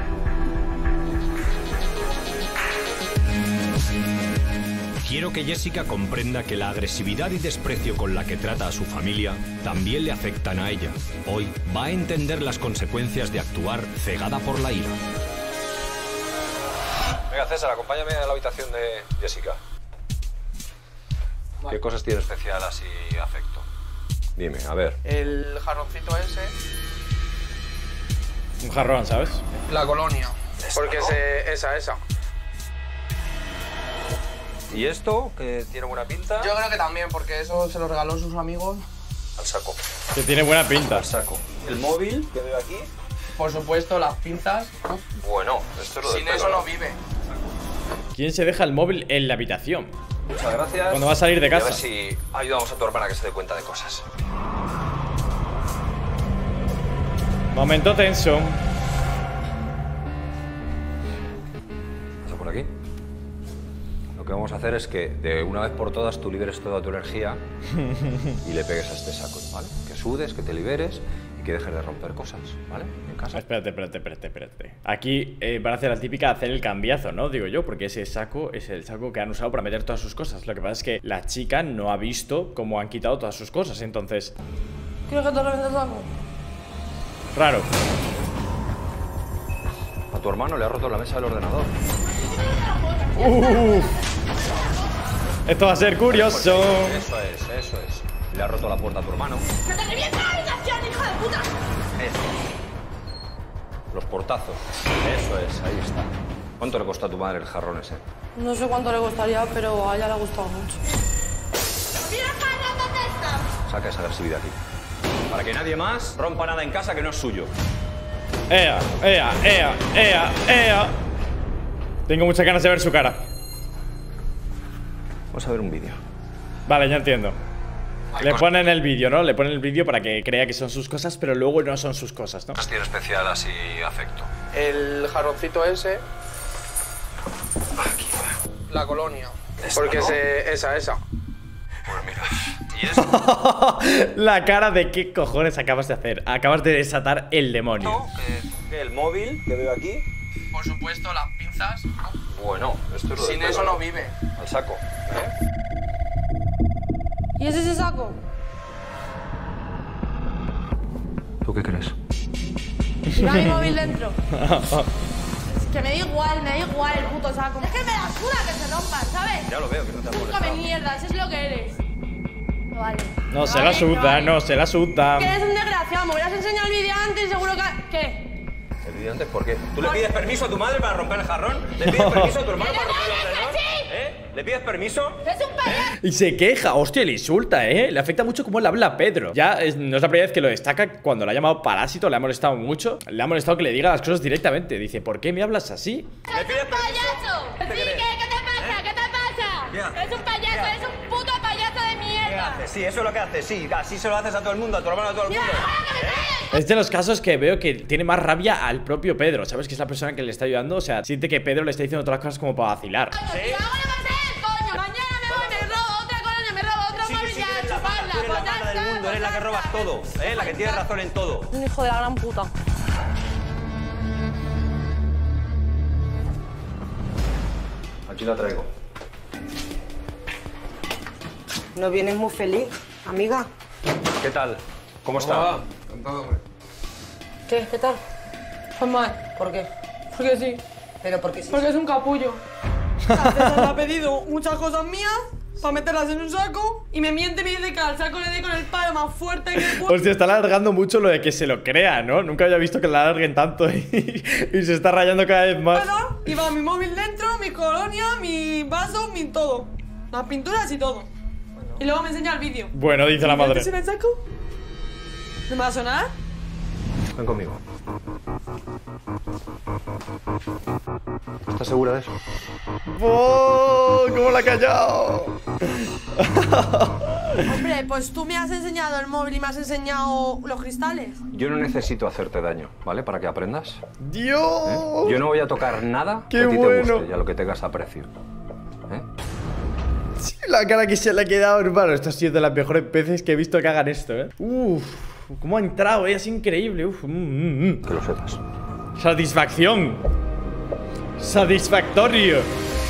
Quiero que Jessica comprenda que la agresividad y desprecio con la que trata a su familia también le afectan a ella. Hoy va a entender las consecuencias de actuar cegada por la ira. Venga, César, acompáñame a la habitación de Jessica. Vale. ¿Qué cosas tiene especial así afecto? Dime, a ver. El jarroncito ese, Un jarrón, ¿sabes? la colonia. Porque esa. ¿Y esto, que tiene buena pinta? Yo creo que también, porque eso se lo regaló sus amigos. Al saco. Que tiene buena pinta. Al saco. ¿El móvil que veo aquí? Por supuesto, las pinzas. Bueno, esto es lo del Sin pelo, eso no vive. ¿Quién se deja el móvil en la habitación? Muchas gracias. Cuando va a salir de Y casa. a ver si ayudamos a tu hermana a que se dé cuenta de cosas. Momento tenso. Pasa por aquí. Lo que vamos a hacer es que de una vez por todas tú liberes toda tu energía y le pegues a este saco, ¿vale? Que sudes, que te liberes y que dejes de romper cosas, ¿vale? En casa. Espérate. Aquí van a hacer la típica hacer el cambiazo, ¿no? Digo yo, porque ese saco es el saco que han usado para meter todas sus cosas. Lo que pasa es que la chica no ha visto cómo han quitado todas sus cosas, entonces... ¿Quieres que te reviente el saco? Raro. A tu hermano le ha roto la mesa del ordenador. Esto va a ser curioso. Eso es. Le ha roto la puerta a tu hermano. ¡Que te revienta la habitación, hijo de puta! Eso. Los portazos. Eso es, ahí está. ¿Cuánto le costó a tu madre el jarrón ese? No sé cuánto le costaría, pero a ella le ha gustado mucho. ¡Mira, Carlos, dónde está! Saca esa agresividad aquí. Para que nadie más rompa nada en casa que no es suyo. ¡Ea! Tengo muchas ganas de ver su cara. Vamos a ver un vídeo. Vale, ya entiendo. Le ponen el vídeo, ¿no? Le ponen el vídeo para que crea que son sus cosas, pero luego no son sus cosas, ¿no? Tiene especial así afecto. El jarroncito ese, Aquí. la colonia. ¿Esta, Porque no? esa. Pues mira. ¿Y esto? La cara de qué cojones acabas de hacer. Acabas de desatar el demonio. El móvil que veo aquí. por supuesto, las pinzas. Bueno, esto es lo Sin del eso pelo, no vive. Al saco. ¿Y es ese saco? ¿Tú qué crees? Y va mi móvil dentro. Es que me da igual el puto saco. Es que me la suda que se rompan, ¿sabes? Ya lo veo, que no te Tú come mierdas, es lo que eres. No vale. No, se la suda, no, se la suda. Que eres un desgraciado, me hubieras enseñado el vídeo antes y seguro que... ¿Qué? ¿El vídeo antes por qué? ¿Tú le pides permiso a tu madre para romper el jarrón? ¿Le pides permiso a tu hermano para romper el ordenador? ¿Le pides permiso? ¡Es un payaso! Y se queja, hostia, le insulta, Le afecta mucho cómo le habla a Pedro. Ya no es la primera vez que lo destaca. Cuando lo ha llamado parásito, le ha molestado mucho. Le ha molestado que le diga las cosas directamente. Dice, ¿por qué me hablas así? ¡Es un payaso! Sí, ¿qué te pasa? ¿Qué te pasa? Es un payaso, es un puto payaso de mierda. ¿Qué haces? Sí, eso es lo que haces, sí. Así se lo haces a todo el mundo, a tu hermano, a todo el mundo. Es de los casos que veo que tiene más rabia al propio Pedro. ¿Sabes? Que es la persona que le está ayudando. O sea, siente que Pedro le está diciendo todas las cosas como para vacilar. ¿Sí? Mañana me voy, me robo otra colonia, me robo otro móvil y a chuparla. Tú eres la mala del mundo, eres la que robas todo, la que tiene razón en todo. Un hijo de la gran puta. Aquí la traigo. ¿No vienes muy feliz, amiga? ¿Qué tal? ¿Cómo está? Encantado, hombre. ¿Qué? ¿Qué tal? Pues mal. ¿Por qué? Porque sí. ¿Pero por qué sí? Porque es un capullo. César me ha pedido muchas cosas mías para meterlas en un saco y me miente y me dice que al saco le dé con el palo más fuerte que puedo. Hostia, está alargando mucho lo de que se lo crea, ¿no? Nunca había visto que la alarguen tanto y se está rayando cada vez más. Y va mi móvil dentro, mi colonia, mi vaso, mi todo. Las pinturas y todo. Y luego me enseña el vídeo. Bueno, dice la madre. ¿En el saco? ¿No me va a sonar? Ven conmigo. ¿Estás segura de eso? ¡Oh! ¿Cómo la ha callado? Hombre, pues tú me has enseñado el móvil y me has enseñado los cristales. Yo no necesito hacerte daño, ¿vale? Para que aprendas. ¡Dios! Yo no voy a tocar nada ¡Qué que a ti bueno! te guste y a lo que tengas aprecio. Sí, la cara que se le ha quedado, hermano. Esto ha sido de las mejores veces que he visto que hagan esto, Uf, cómo ha entrado, es increíble. Uf, Que lo sepas. Satisfacción. Satisfactorio.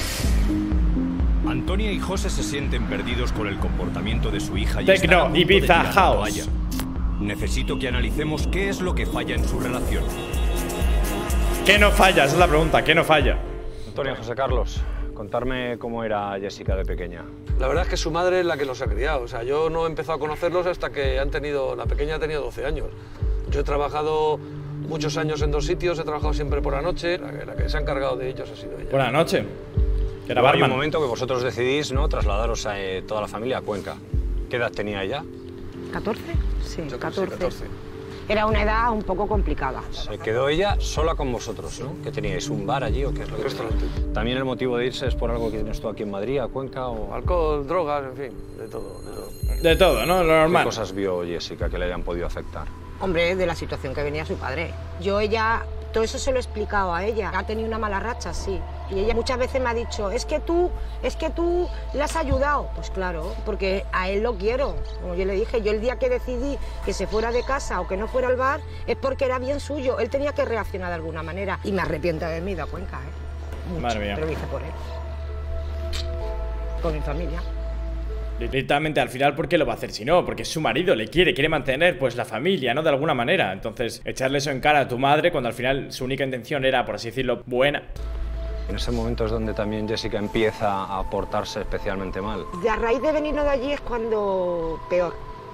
Antonia y José se sienten perdidos por el comportamiento de su hija y Tecno, están a punto de Ibiza tirar la House. toalla. Necesito que analicemos qué es lo que falla en su relación. ¿Qué no falla? Esa es la pregunta, ¿qué no falla? Antonio, José Carlos, contarme cómo era Jessica de pequeña. La verdad es que su madre es la que los ha criado. O sea, yo no he empezado a conocerlos hasta que han tenido... La pequeña ha tenido 12 años. Yo he trabajado muchos años en 2 sitios, he trabajado siempre por la noche. La que se ha encargado de ellos ha sido ella. Buenas noches. Que era Luego hay un barman. momento que vosotros decidís, ¿no? Trasladaros a toda la familia a Cuenca. ¿Qué edad tenía ella? ¿14? Sí, Yo 14. 14. Era una edad un poco complicada. Se quedó ella sola con vosotros, ¿no? ¿Qué teníais? ¿Un bar allí o qué es lo que Restaurante. teníais? ¿También el motivo de irse es por algo que tienes tú aquí en Madrid, a Cuenca o...? Alcohol, drogas, en fin, de todo, de todo. De todo, ¿no? Lo ¿Qué normal. cosas vio Jessica que le hayan podido afectar? Hombre, de la situación que venía su padre. Todo eso se lo he explicado a ella. Ha tenido una mala racha, sí. Y ella muchas veces me ha dicho, es que tú le has ayudado. Pues claro, porque a él lo quiero. Como yo le dije, yo el día que decidí que se fuera de casa o que no fuera al bar, es porque era bien suyo. Él tenía que reaccionar de alguna manera. Y me arrepiento de haberme ido a Cuenca, Mucho. Madre mía. Pero lo hice por él. Con mi familia. Literalmente al final, ¿por qué lo va a hacer si no? Porque es su marido, le quiere mantener pues la familia, ¿no? De alguna manera. Entonces, echarle eso en cara a tu madre cuando al final su única intención era, por así decirlo, buena. En ese momento es donde también Jessica empieza a portarse especialmente mal. Y a raíz de venirnos de allí es cuando peor.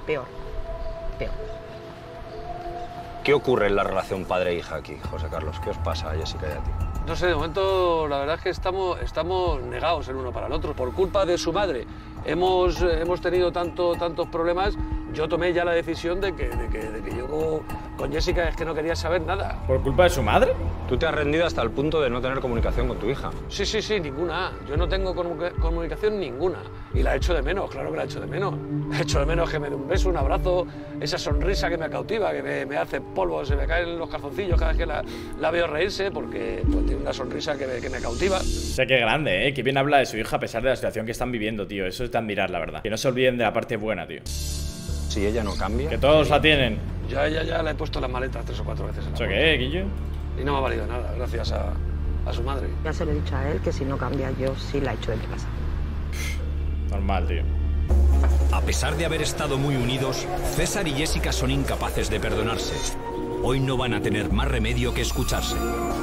¿Qué ocurre en la relación padre-hija aquí, José Carlos? ¿Qué os pasa a Jessica y a ti? No sé, de momento la verdad es que estamos negados el uno para el otro. Por culpa de su madre hemos tenido tantos problemas. Yo tomé ya la decisión de que yo con Jessica es que no quería saber nada. ¿Por culpa de su madre? Tú te has rendido hasta el punto de no tener comunicación con tu hija. Sí, ninguna. Yo no tengo comunicación ninguna. Y la echo de menos, claro que la echo de menos. Echo de menos que me dé un beso, un abrazo, esa sonrisa que me cautiva, que me hace polvo, se me caen los calzoncillos cada vez que la veo reírse, porque pues, tiene una sonrisa que me cautiva. Sé que grande, que bien habla de su hija a pesar de la situación que están viviendo, tío. Eso es de admirar, la verdad. Que no se olviden de la parte buena, tío. Si ella no cambia... Que todos la tienen. Ya le he puesto las maletas 3 o 4 veces. ¿Eso qué, Guillo? Y no me ha valido nada, gracias a su madre. Ya se lo he dicho a él que si no cambia yo sí la echo de mi casa. Normal, tío. A pesar de haber estado muy unidos, César y Jessica son incapaces de perdonarse. Hoy no van a tener más remedio que escucharse.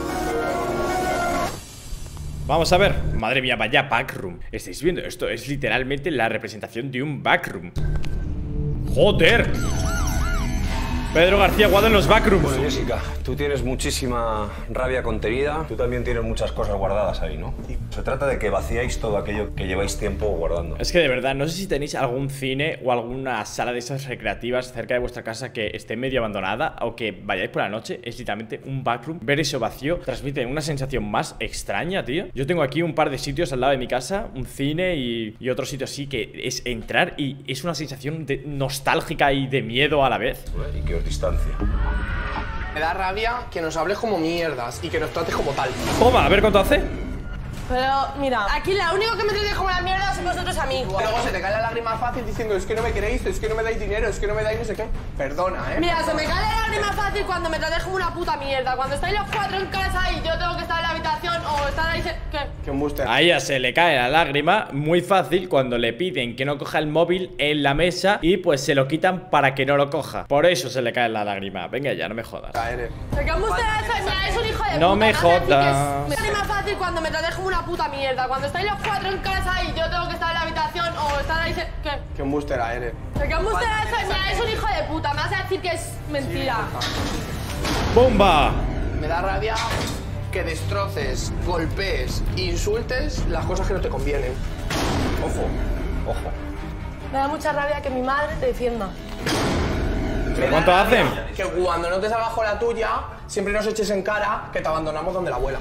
Vamos a ver. Madre mía, vaya backroom. ¿Estáis viendo? Esto es literalmente la representación de un backroom. ¡Joder! Pedro García Aguado en los backrooms. Bueno, Jessica, tú tienes muchísima rabia contenida. Tú también tienes muchas cosas guardadas ahí, ¿no? Se trata de que vaciáis todo aquello que lleváis tiempo guardando. Es que de verdad, no sé si tenéis algún cine o alguna sala de esas recreativas cerca de vuestra casa que esté medio abandonada o que vayáis por la noche. Es literalmente un backroom. Ver eso vacío transmite una sensación más extraña, tío. Yo tengo aquí un par de sitios al lado de mi casa, un cine y otro sitio así que es entrar y es una sensación nostálgica y de miedo a la vez. ¿Y qué distancia? Me da rabia que nos hables como mierdas y que nos trates como tal. Toma, a ver cuánto hace. Pero, mira, aquí la única que me tratáis como la mierda son vosotros amigos. Luego se te cae la lágrima fácil diciendo es que no me queréis, es que no me dais dinero, es que no me dais no sé qué. Perdona, Mira, se me cae la lágrima fácil cuando me tratáis como una puta mierda. Cuando estáis los cuatro en casa y yo tengo que estar en la habitación o estar ahí... ¿Qué? Que un booster. A ella se le cae la lágrima muy fácil cuando le piden que no coja el móvil en la mesa y pues se lo quitan para que no lo coja. Por eso se le cae la lágrima. Venga ya, no me jodas. ¿Pero qué embuste es un hijo de puta? No me jodas. Me lágrima fácil cuando me tratáis como una puta mierda. Cuando estáis los cuatro en casa y yo tengo que estar en la habitación o estar ahí... ¿Qué? Que un booster eres. ¿Pero qué embuste es un hijo de puta? Me vas a decir que es mentira. ¡Bomba! Me da rabia que destroces, golpees, insultes las cosas que no te convienen. Ojo, ojo. Me da mucha rabia que mi madre te defienda. ¿Pero cuánto hacen? Que cuando no te salga con la tuya, siempre nos eches en cara que te abandonamos donde la abuela.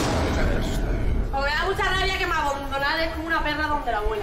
O me da mucha rabia que me abandonares como una perra donde la abuela.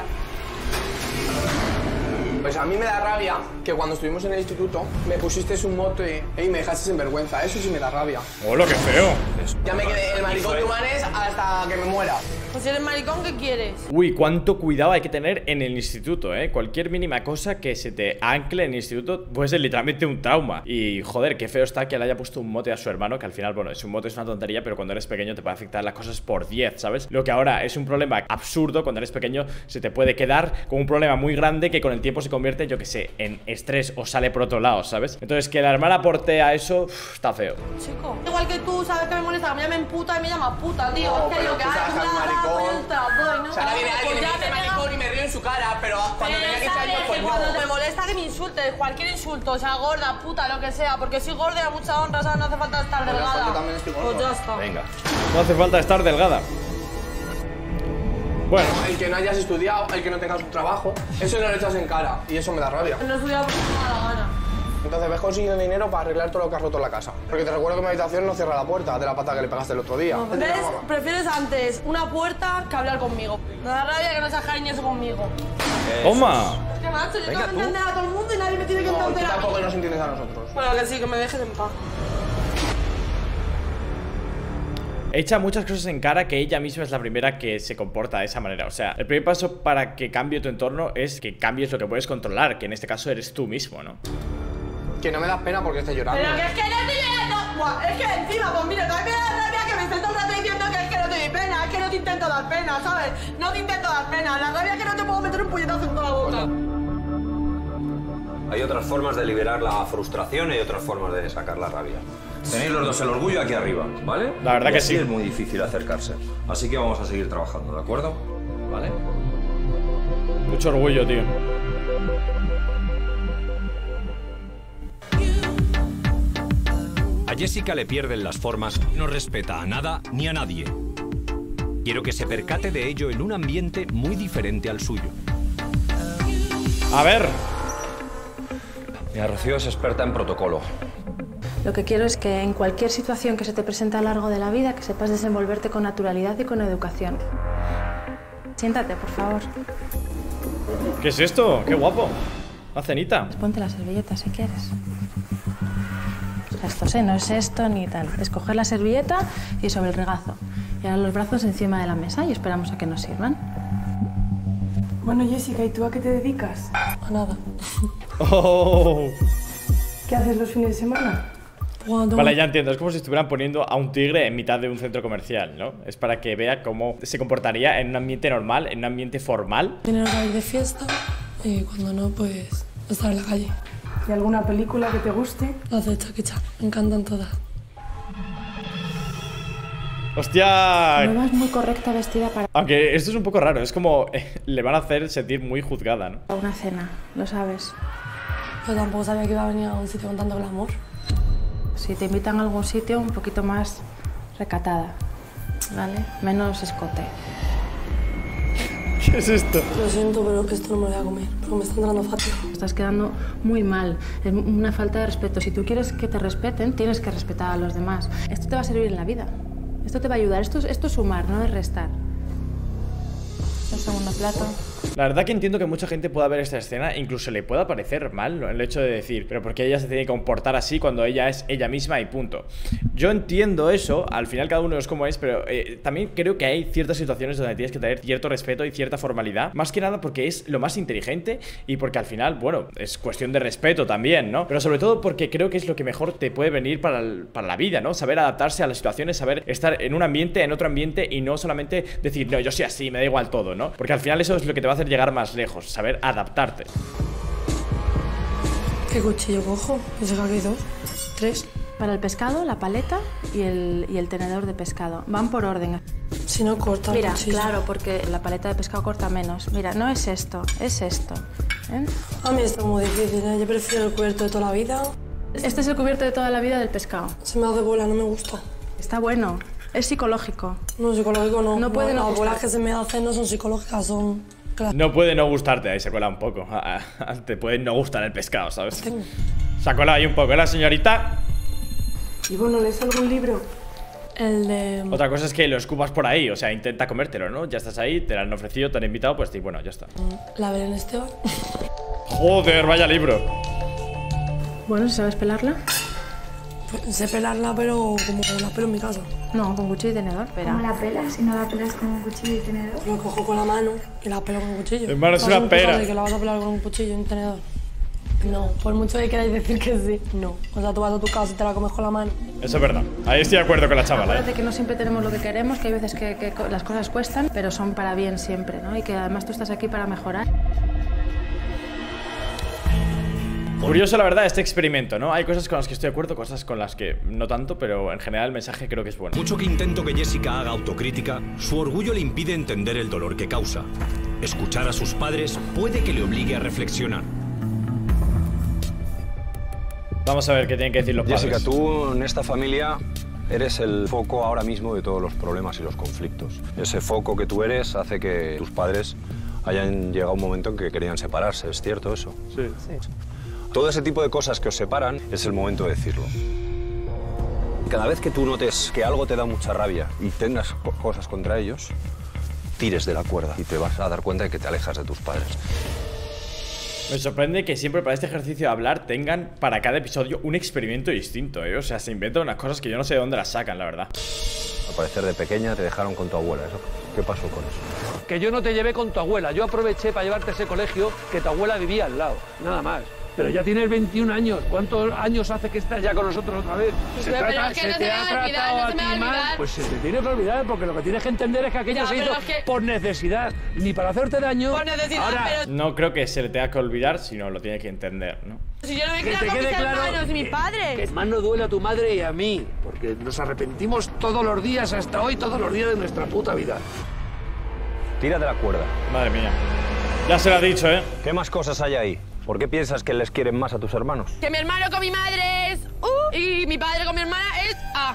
Pues a mí me da rabia que cuando estuvimos en el instituto me pusiste un mote y me dejaste sin vergüenza. Eso sí me da rabia. ¡Hola, qué feo! Ya me quedé el maricón que humanes hasta que me muera. Pues si eres maricón, ¿qué quieres? Uy, cuánto cuidado hay que tener en el instituto, Cualquier mínima cosa que se te ancle en el instituto puede ser literalmente un trauma. Y joder, qué feo está que le haya puesto un mote a su hermano, que al final, bueno, es un mote, es una tontería, pero cuando eres pequeño te puede afectar las cosas por 10, ¿sabes? Lo que ahora es un problema absurdo, cuando eres pequeño se te puede quedar como un problema muy grande que con el tiempo se convierte, yo que sé, en estrés o sale por otro lado, ¿sabes? Entonces que la hermana aporte a eso, está feo. Chico, igual que tú, sabes que me molesta, que me llamen puta y me llamas puta, tío. No, es que lo que haces es maricón. ¿no? O sea, ahora viene alguien y me dice maricón y me río en su cara, pero cuando tenía 15 años, pues no. Cuando me molesta que me insultes, cualquier insulto, o sea, gorda, puta, lo que sea, porque soy gorda y a mucha honra, ¿sabes? No hace falta estar delgada. Yo también estoy gordo. Pues ya está. Venga. No hace falta estar delgada. Bueno. El que no hayas estudiado, el que no tengas un trabajo, eso no lo echas en cara y eso me da rabia. No he estudiado porque no me da la gana. Entonces ves consiguiendo dinero para arreglar todo lo que has roto en la casa. Porque te recuerdo que mi habitación no cierra la puerta de la pata que le pegaste el otro día. No, prefieres antes una puerta que hablar conmigo. Me da rabia que no seas cariñoso conmigo. ¡Toma! Es que macho, yo tengo que entender a todo el mundo y nadie me tiene que entender tú a mí. tampoco nos entiendes a nosotros. Bueno, que sí, que me dejes en paz. Echa muchas cosas en cara que ella misma es la primera que se comporta de esa manera. O sea, el primer paso para que cambie tu entorno es que cambies lo que puedes controlar, que en este caso eres tú mismo, ¿no? Que no me das pena porque estés llorando. Pero que es que no estoy llorando. Buah, es que encima, pues mira, también me da rabia que me estés todo el rato diciendo que es que no te doy pena, es que no te intento dar pena, ¿sabes? No te intento dar pena, la rabia es que no te puedo meter un puñetazo en toda la boca. Hay otras formas de liberar la frustración y hay otras formas de sacar la rabia. Tenéis los dos el orgullo aquí arriba, ¿vale? La verdad que sí. Es muy difícil acercarse. Así que vamos a seguir trabajando, ¿de acuerdo? ¿Vale? Mucho orgullo, tío. A Jessica le pierden las formas, no respeta a nada ni a nadie. Quiero que se percate de ello en un ambiente muy diferente al suyo. A ver. Mira, Rocío es experta en protocolo. Lo que quiero es que en cualquier situación que se te presente a lo largo de la vida, que sepas desenvolverte con naturalidad y con educación. Siéntate, por favor. ¿Qué es esto? ¡Qué guapo! Una cenita. Ponte la servilleta si quieres. Esto no es esto ni tal. Es coger la servilleta y sobre el regazo. Y ahora los brazos encima de la mesa y esperamos a que nos sirvan. Bueno, Jessica, ¿y tú a qué te dedicas? A nada. Oh. ¿Qué haces los fines de semana? Vale, ya entiendo, es como si estuvieran poniendo a un tigre en mitad de un centro comercial, ¿no? Es para que vea cómo se comportaría en un ambiente normal, en un ambiente formal. Tener horario de fiesta y cuando no, pues estar en la calle. ¿Y alguna película que te guste? Las de Jackie Chan, me encantan todas. ¡Hostia! No vas muy correcta vestida para Aunque esto es un poco raro, es como le van a hacer sentir muy juzgada, ¿no? una cena, lo sabes. Pero tampoco sabía que iba a venir a un sitio con tanto glamour. Si te invitan a algún sitio, un poquito más recatada, ¿vale? Menos escote. ¿Qué es esto? Lo siento, pero es que esto no me lo voy a comer, porque me está entrando fatal. Estás quedando muy mal, es una falta de respeto. Si tú quieres que te respeten, tienes que respetar a los demás. Esto te va a servir en la vida, esto te va a ayudar, esto es sumar, no es restar. El segundo plato. La verdad que entiendo que mucha gente pueda ver esta escena, incluso le pueda parecer mal, ¿no? El hecho de decir, pero ¿por qué ella se tiene que comportar así cuando ella es ella misma y punto? Yo entiendo eso, al final cada uno es como es, pero también creo que hay ciertas situaciones donde tienes que tener cierto respeto y cierta formalidad, más que nada porque es lo más inteligente y porque al final, bueno, es cuestión de respeto también, ¿no? Pero sobre todo porque creo que es lo que mejor te puede venir para la vida, ¿no? Saber adaptarse a las situaciones, saber estar en un ambiente, en otro ambiente y no solamente decir, no, yo soy así, me da igual todo, ¿no? Porque al final eso es lo que te va a hacer llegar más lejos, saber adaptarte. ¿Qué cuchillo cojo? Pensé que aquí hay 2, 3. Para el pescado, la paleta y el tenedor de pescado. Van por orden. Si no corta el Mira, cuchillo. claro, porque la paleta de pescado corta menos. Mira, no es esto, es esto. ¿Eh? A mí está muy difícil, ¿eh? Yo prefiero el cubierto de toda la vida. Este es el cubierto de toda la vida del pescado. Se me hace bola, no me gusta. Está bueno. Es psicológico. No, psicológico no. No puede no las bolas gustarte. que se me hacen no son psicológicas, son... No puede no gustarte, ahí se cuela un poco. Te puede no gustar el pescado, ¿sabes? Se ha colado ahí un poco, ¿eh, la señorita? Y bueno, ¿lees algún libro? El de... Otra cosa es que lo escupas por ahí, o sea, intenta comértelo, ¿no? Ya estás ahí, te lo han ofrecido, te han invitado, pues sí, bueno, ya está. La Belén Esteban. Joder, vaya libro. Bueno, ¿sabes pelarla? Pues, sé pelarla, pero como la pelo en mi casa. No, con cuchillo y tenedor, espera. ¿Cómo la pelas si no la pelas con un cuchillo y tenedor? Lo cojo con la mano y la pelo con un cuchillo. Hermano, es Vas una a empezar pera. de que la vas a pelar con un cuchillo y un tenedor. No, por mucho que queráis decir que sí, no. O sea, tú vas a tu casa y te la comes con la mano. Eso es verdad. Ahí estoy de acuerdo con la chavala. Acuérdate que no siempre tenemos lo que queremos, que hay veces que las cosas cuestan, pero son para bien siempre, ¿no? Y que además tú estás aquí para mejorar. Curioso, la verdad, este experimento, ¿no? Hay cosas con las que estoy de acuerdo, cosas con las que no tanto, pero en general el mensaje creo que es bueno. Mucho que intento que Jessica haga autocrítica, su orgullo le impide entender el dolor que causa. Escuchar a sus padres puede que le obligue a reflexionar. Vamos a ver qué tienen que decir los padres. Jessica, tú en esta familia eres el foco ahora mismo de todos los problemas y los conflictos. Ese foco que tú eres hace que tus padres hayan llegado a un momento en que querían separarse, ¿es cierto eso? Sí. Todo ese tipo de cosas que os separan es el momento de decirlo. Cada vez que tú notes que algo te da mucha rabia y tengas cosas contra ellos, tires de la cuerda y te vas a dar cuenta de que te alejas de tus padres. Me sorprende que siempre para este ejercicio de hablar tengan para cada episodio un experimento distinto, ¿eh? O sea, se inventan unas cosas que yo no sé de dónde las sacan, la verdad. Al parecer de pequeña te dejaron con tu abuela. ¿Qué pasó con eso? Que yo no te llevé con tu abuela. Yo aproveché para llevarte a ese colegio que tu abuela vivía al lado. Nada más. Pero ya tienes 21 años. ¿Cuántos años hace que estás ya con nosotros otra vez? Se te ha tratado a ti mal. Pues se te tiene que olvidar, porque lo que tienes que entender es que aquello Ya, se hizo pero es que- por necesidad. Ni para hacerte daño. Por necesidad, Ahora, pero No creo que se le tenga que olvidar, sino lo tiene que entender, ¿no? si yo no me que criado te con mis quede claro hermanos y mis que padres. más nos duele a tu madre y a mí. Porque nos arrepentimos todos los días, hasta hoy, todos los días de nuestra puta vida. Tira de la cuerda. Madre mía. Ya se lo ha dicho, ¿eh? ¿Qué más cosas hay ahí? ¿Por qué piensas que les quieren más a tus hermanos? Que mi hermano con mi madre es y mi padre con mi hermana es A.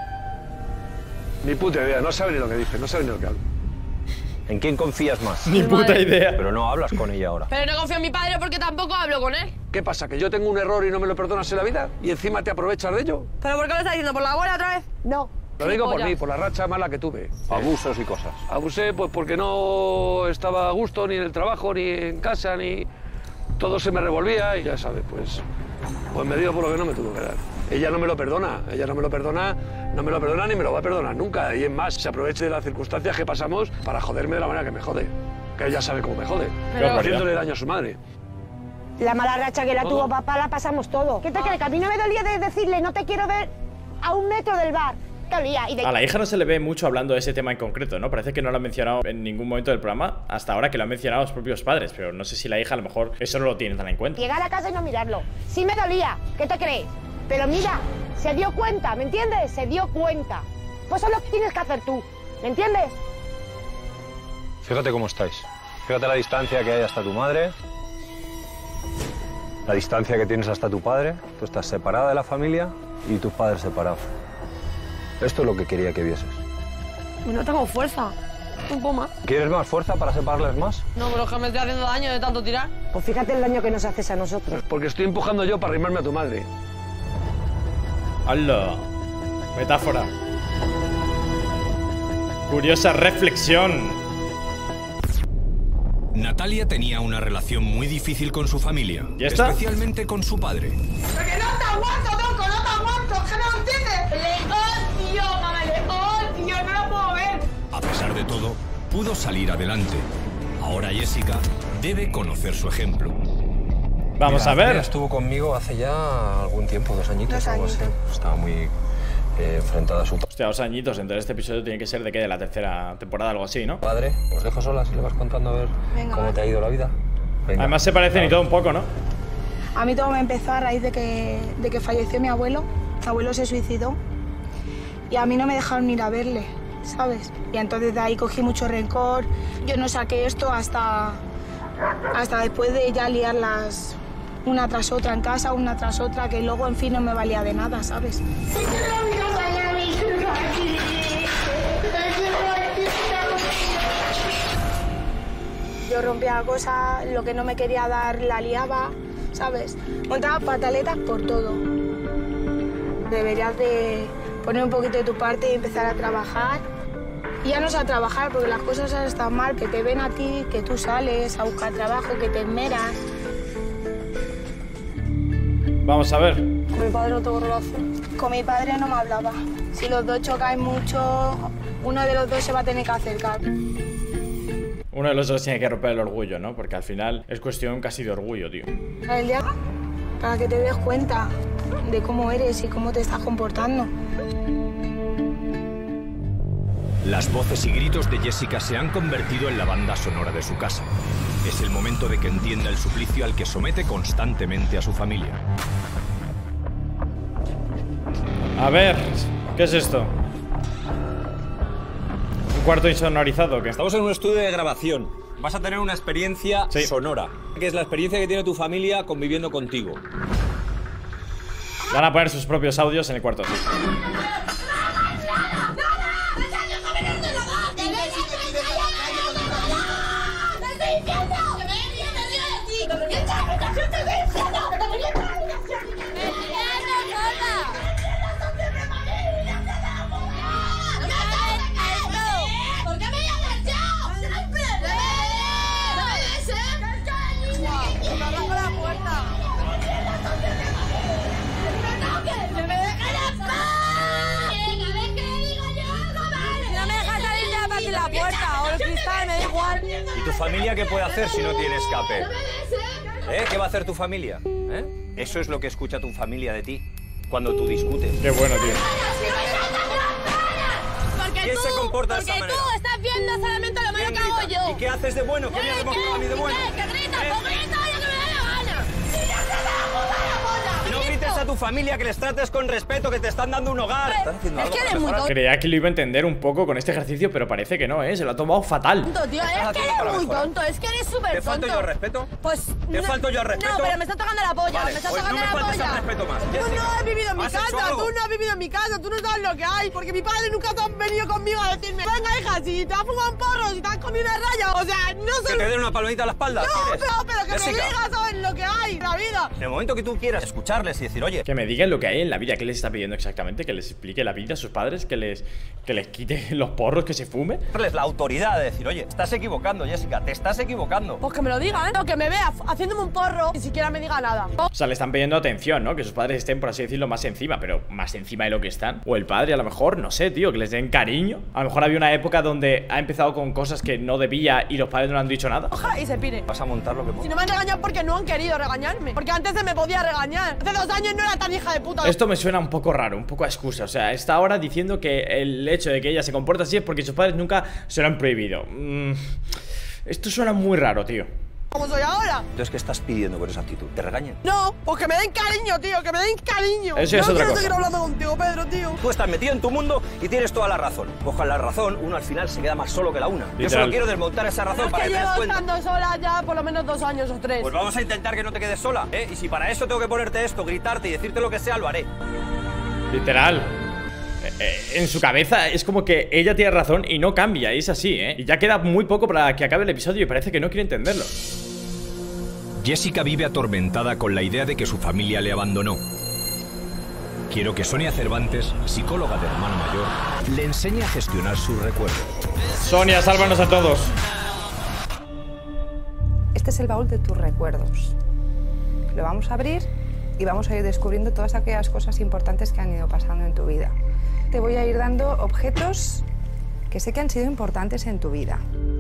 Ni puta idea, no sabe ni lo que dice, no sabe ni lo que habla. ¿En quién confías más? Ni puta idea. Pero no hablas con ella ahora. Pero no confío en mi padre porque tampoco hablo con él. ¿Qué pasa? ¿Que yo tengo un error y no me lo perdonas en la vida? ¿Y encima te aprovechas de ello? ¿Pero por qué lo estás diciendo? ¿Por la abuela otra vez? No. Lo digo por Gilipollas. mí, por la racha mala que tuve. Abusos y cosas. Abusé pues porque no estaba a gusto ni en el trabajo, ni en casa, ni... Todo se me revolvía y ya sabes, pues me dio por lo que no me tuvo que dar. Ella no me lo perdona, no me lo perdona ni me lo va a perdonar nunca. Y es más, se aproveche de las circunstancias que pasamos para joderme de la manera que me jode. Que ella sabe cómo me jode, Pero- haciéndole daño a su madre. La mala racha que la tuvo papá la pasamos todo. ¿Qué te crees? Que a mí no me dolía de decirle no te quiero ver a 1 metro del bar. A la hija no se le ve mucho hablando de ese tema en concreto, ¿no? Parece que no lo ha mencionado en ningún momento del programa, hasta ahora que lo han mencionado los propios padres, pero no sé si la hija a lo mejor eso no lo tiene tan en cuenta. Llegar a casa y no mirarlo. Sí me dolía, ¿qué te crees? Pero mira, se dio cuenta, ¿me entiendes? Se dio cuenta. Pues eso es lo que tienes que hacer tú, ¿me entiendes? Fíjate cómo estáis. Fíjate la distancia que hay hasta tu madre, la distancia que tienes hasta tu padre. Tú estás separada de la familia y tus padres separados. Esto es lo que quería que vieses. No tengo fuerza. Un poco más. ¿Quieres más fuerza para separarles más? No, pero es que me estoy haciendo daño de tanto tirar. Pues fíjate el daño que nos haces a nosotros. Porque estoy empujando yo para arrimarme a tu madre. ¡Hala! Metáfora. Curiosa reflexión. Natalia tenía una relación muy difícil con su familia. ¿Ya está? Especialmente con su padre. Porque no te aguanto, Toco, no te aguanto, que no entiendes. Le odio, mamá, le odio, no lo puedo ver. A pesar de todo, pudo salir adelante. Ahora Jessica debe conocer su ejemplo. Vamos a ver. Estuvo conmigo hace ya algún tiempo, 2 añitos o algo así. Estaba muy enfrentada a su Hostia, 2 añitos, entonces este episodio tiene que ser de qué, de la 3ª temporada, algo así, ¿no? padre. Os dejo solas y le vas contando a ver cómo te ha ido la vida. Venga. Además se parecen y todo un poco, ¿no? A mí todo me empezó a raíz de que falleció mi abuelo. Mi abuelo se suicidó y a mí no me dejaron ir a verle, ¿sabes? Y entonces de ahí cogí mucho rencor. Yo no saqué esto hasta después de ya liarlas una tras otra en casa, una tras otra, que luego en fin no me valía de nada, ¿sabes? Yo rompía cosas, lo que no me quería dar la liaba, ¿sabes? Montaba pataletas por todo. Deberías de poner un poquito de tu parte y empezar a trabajar. Y ya no sé a trabajar, porque las cosas están mal, que te ven a ti, que tú sales a buscar trabajo, que te esmeras. Vamos a ver. Con mi padre no tengo relación. Con mi padre no me hablaba. Si los dos chocáis mucho, uno de los dos se va a tener que acercar. Uno de los dos tiene que romper el orgullo, ¿no? Porque al final es cuestión casi de orgullo, tío. El día para que te des cuenta de cómo eres y cómo te estás comportando. Las voces y gritos de Jessica se han convertido en la banda sonora de su casa. Es el momento de que entienda el suplicio al que somete constantemente a su familia. A ver, ¿qué es esto? ¿Un cuarto insonorizado o qué? Estamos en un estudio de grabación. Vas a tener una experiencia sonora, que es la experiencia que tiene tu familia conviviendo contigo. Van a poner sus propios audios en el cuarto. ¿Y tu familia qué puede hacer si no tiene escape? ¿Qué va a hacer tu familia? Eso es lo que escucha tu familia de ti cuando tú discutes. Qué bueno, tío. ¿Quién se comporta de esa manera? Porque tú estás viendo solamente lo malo que hago yo. ¿Y qué haces de bueno? ¿Qué me has demostrado a mí de bueno? ¿Qué gritas? Pues grita yo que me da la gana. No grites a tu familia, que les trates con respeto, que te están dando un hogar. Es que eres muy tonto. Creía que lo iba a entender un poco con este ejercicio, pero parece que no, ¿eh? Se lo ha tomado fatal. Tío, es que eres muy tonto, es que eres súper tonto. ¿Te falto yo al respeto? Pues ¿Te falto yo al respeto? No, pero me está tocando la polla, Vale, me está pues tocando no me la faltes polla. al respeto más. Tú no has vivido en mi ¿Has hecho casa, algo? tú no has vivido en mi casa, tú no sabes lo que hay, porque mi padre nunca te ha venido conmigo a decirme, venga hija, si te has fumado un porro, si te has comido una raya, o sea, no sé. ¿Que te den una palmadita a la espalda? No, ¿quieres? pero que Jessica, me digas, ¿sabes lo que hay en la vida? en el momento que tú quieras escucharles y decir, oye, Que me digan lo que hay en la vida, qué les está pidiendo exactamente, que les explique la vida a sus padres, que les quite los porros, que se fume. darles la autoridad de decir, oye, estás equivocando, Jessica, te estás equivocando. Pues que me lo digan, o que me vea haciéndome un porro, ni siquiera me diga nada. O sea, le están pidiendo atención, ¿no? ¿no? Que sus padres estén, por así decirlo, más encima, pero más encima de lo que están. O el padre, a lo mejor, no sé, tío, que les den cariño. A lo mejor había una época donde ha empezado con cosas que no debía y los padres no le han dicho nada. Oja y se pire. Vas a montar lo que Si no me han regañado porque no han querido regañarme. Porque antes se me podía regañar. Hace 2 años no era tan hija de puta. Esto me suena un poco raro, un poco a excusa. O sea, está ahora diciendo que el hecho de que ella se comporta así es porque sus padres nunca se lo han prohibido. Esto suena muy raro, tío. ¿Cómo soy ahora? Entonces, ¿qué estás pidiendo con esa actitud? ¿Te regañan? No, pues que me den cariño, tío, que me den cariño. Eso es otra cosa. No quiero seguir hablando contigo, Pedro, tío. Tú estás metido en tu mundo y tienes toda la razón. Pues con la razón, uno al final se queda más solo que la una. Yo solo quiero desmontar esa razón para que te des cuenta. Llevo estando sola ya por lo menos 2 años o 3. Pues vamos a intentar que no te quedes sola, ¿eh? Y si para eso tengo que ponerte esto, gritarte y decirte lo que sea, lo haré. Literal. En su cabeza es como que ella tiene razón y no cambia, y es así, ¿eh? Y ya queda muy poco para que acabe el episodio y parece que no quiere entenderlo. Jessica vive atormentada con la idea de que su familia le abandonó. Quiero que Sonia Cervantes, psicóloga de hermano mayor, le enseñe a gestionar sus recuerdos. Sonia, sálvanos a todos. Este es el baúl de tus recuerdos. Lo vamos a abrir y vamos a ir descubriendo todas aquellas cosas importantes que han ido pasando en tu vida. Te voy a ir dando objetos que sé que han sido importantes en tu vida.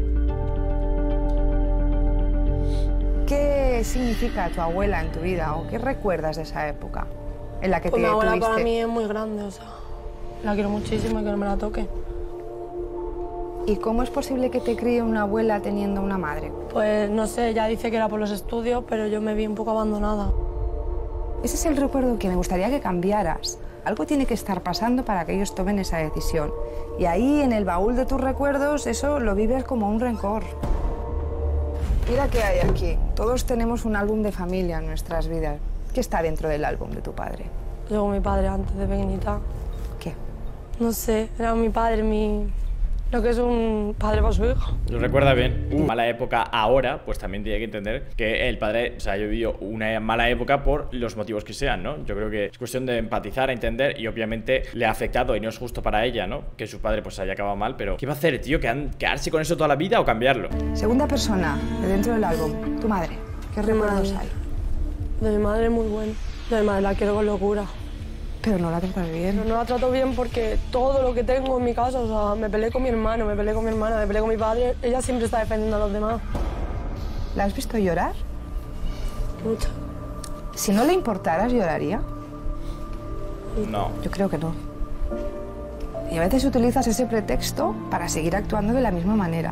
¿Qué significa tu abuela en tu vida o qué recuerdas de esa época en la que Pues te mi abuela tuviste? para mí es muy grande, o sea, la quiero muchísimo y que no me la toque. ¿Y cómo es posible que te críe una abuela teniendo una madre? Pues no sé, ella dice que era por los estudios, pero yo me vi un poco abandonada. Ese es el recuerdo que me gustaría que cambiaras. Algo tiene que estar pasando para que ellos tomen esa decisión. Y ahí, en el baúl de tus recuerdos, eso lo vives como un rencor. Mira qué hay aquí. Todos tenemos un álbum de familia en nuestras vidas. ¿Qué está dentro del álbum de tu padre? Llegó mi padre antes de pequeñita. ¿Qué? No sé, era mi padre, lo que es un padre para su hijo. Lo recuerda bien. Mala época ahora, pues también tiene que entender que el padre, o sea, ha vivido una mala época por los motivos que sean, ¿no? Yo creo que es cuestión de empatizar, entender, y obviamente le ha afectado y no es justo para ella, ¿no? Que su padre pues haya acabado mal, pero ¿qué va a hacer, tío? ¿Quedarse con eso toda la vida o cambiarlo? Segunda persona de dentro del álbum, tu madre. ¿Qué recuerdos hay? De mi madre muy bueno. De mi madre la quiero con locura. Pero no la tratas bien. Pero no la trato bien porque todo lo que tengo en mi casa, o sea, me peleé con mi hermano, me peleé con mi hermana, me peleé con mi padre, ella siempre está defendiendo a los demás. ¿La has visto llorar? Mucho. Si no le importaras, ¿lloraría? No. Yo creo que no. Y a veces utilizas ese pretexto para seguir actuando de la misma manera.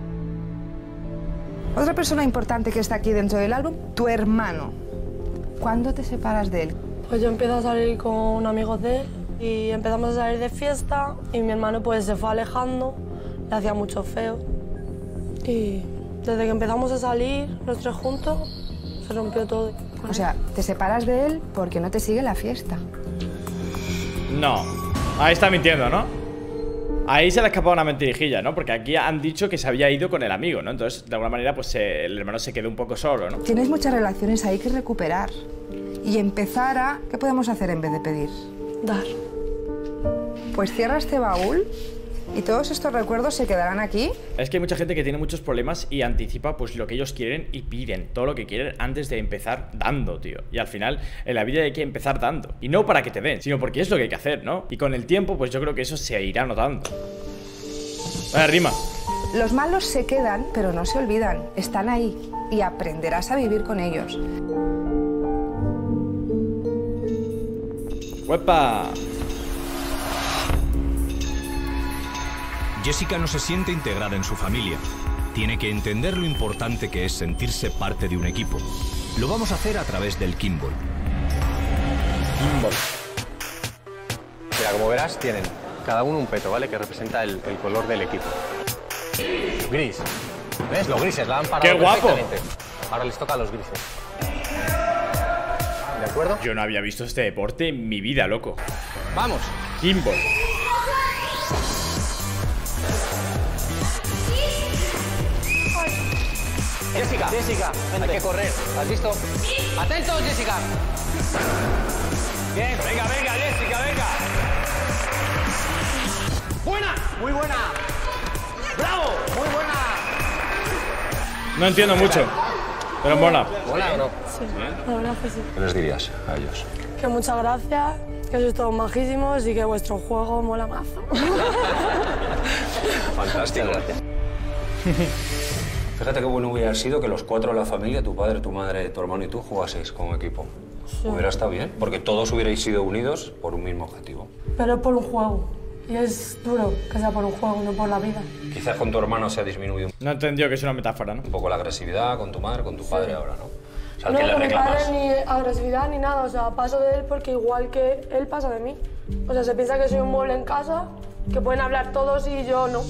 Otra persona importante que está aquí dentro del álbum, tu hermano. ¿Cuándo te separas de él? Pues yo empecé a salir con amigos de él y empezamos a salir de fiesta y mi hermano pues se fue alejando, le hacía mucho feo. Y desde que empezamos a salir los tres juntos, se rompió todo. O sea, te separas de él porque no te sigue en la fiesta. No. Ahí está mintiendo, ¿no? Ahí se le ha escapado una mentirijilla, ¿no? Porque aquí han dicho que se había ido con el amigo, ¿no? Entonces, de alguna manera, pues el hermano se quedó un poco solo, ¿no? Tienes muchas relaciones ahí que recuperar. Y empezar a... ¿Qué podemos hacer en vez de pedir? Dar. Pues cierra este baúl y todos estos recuerdos se quedarán aquí. Es que hay mucha gente que tiene muchos problemas y anticipa pues lo que ellos quieren y piden todo lo que quieren antes de empezar dando, tío. Y al final, en la vida hay que empezar dando. Y no para que te den, sino porque es lo que hay que hacer, ¿no? Y con el tiempo, pues yo creo que eso se irá notando. Vaya rima. Los malos se quedan, pero no se olvidan. Están ahí y aprenderás a vivir con ellos. ¡Uepa! Jessica no se siente integrada en su familia. Tiene que entender lo importante que es sentirse parte de un equipo. Lo vamos a hacer a través del Kimball. Kimball. Mira, como verás, tienen cada uno un peto, ¿vale? Que representa el color del equipo. Gris. ¿Ves? Los grises la han parado. ¡Qué guapo! Perfectamente. Ahora les toca a los grises. ¿De acuerdo? Yo no había visto este deporte en mi vida, loco. ¡Vamos! Kimball. Jessica, hay que correr. ¿Has visto? ¡Atentos, Jessica! Bien, venga, Jessica, venga. ¡Buena! ¡Muy buena! ¡Bravo! ¡Muy buena! No entiendo mucho, pero mola. ¿Mola o no? Sí, la verdad que sí. ¿Qué les dirías a ellos? que muchas gracias, que sois todos majísimos y que vuestro juego mola mazo. Fantástico. Gracias. Fíjate qué bueno hubiera sido que los 4 de la familia, tu padre, tu madre, tu hermano y tú, jugaseis como equipo. Sí. Hubiera estado bien, porque todos hubierais sido unidos por un mismo objetivo. Pero es por un juego. Y es duro que sea por un juego, no por la vida. Quizás con tu hermano se ha disminuido. No entendió que es una metáfora, ¿no? Un poco la agresividad con tu madre, con tu padre ahora, ¿no? O sea, no, que le con mi padre reclamas. ni agresividad ni nada, o sea, paso de él porque igual que él pasa de mí. O sea, se piensa que soy un mueble en casa, que pueden hablar todos y yo no.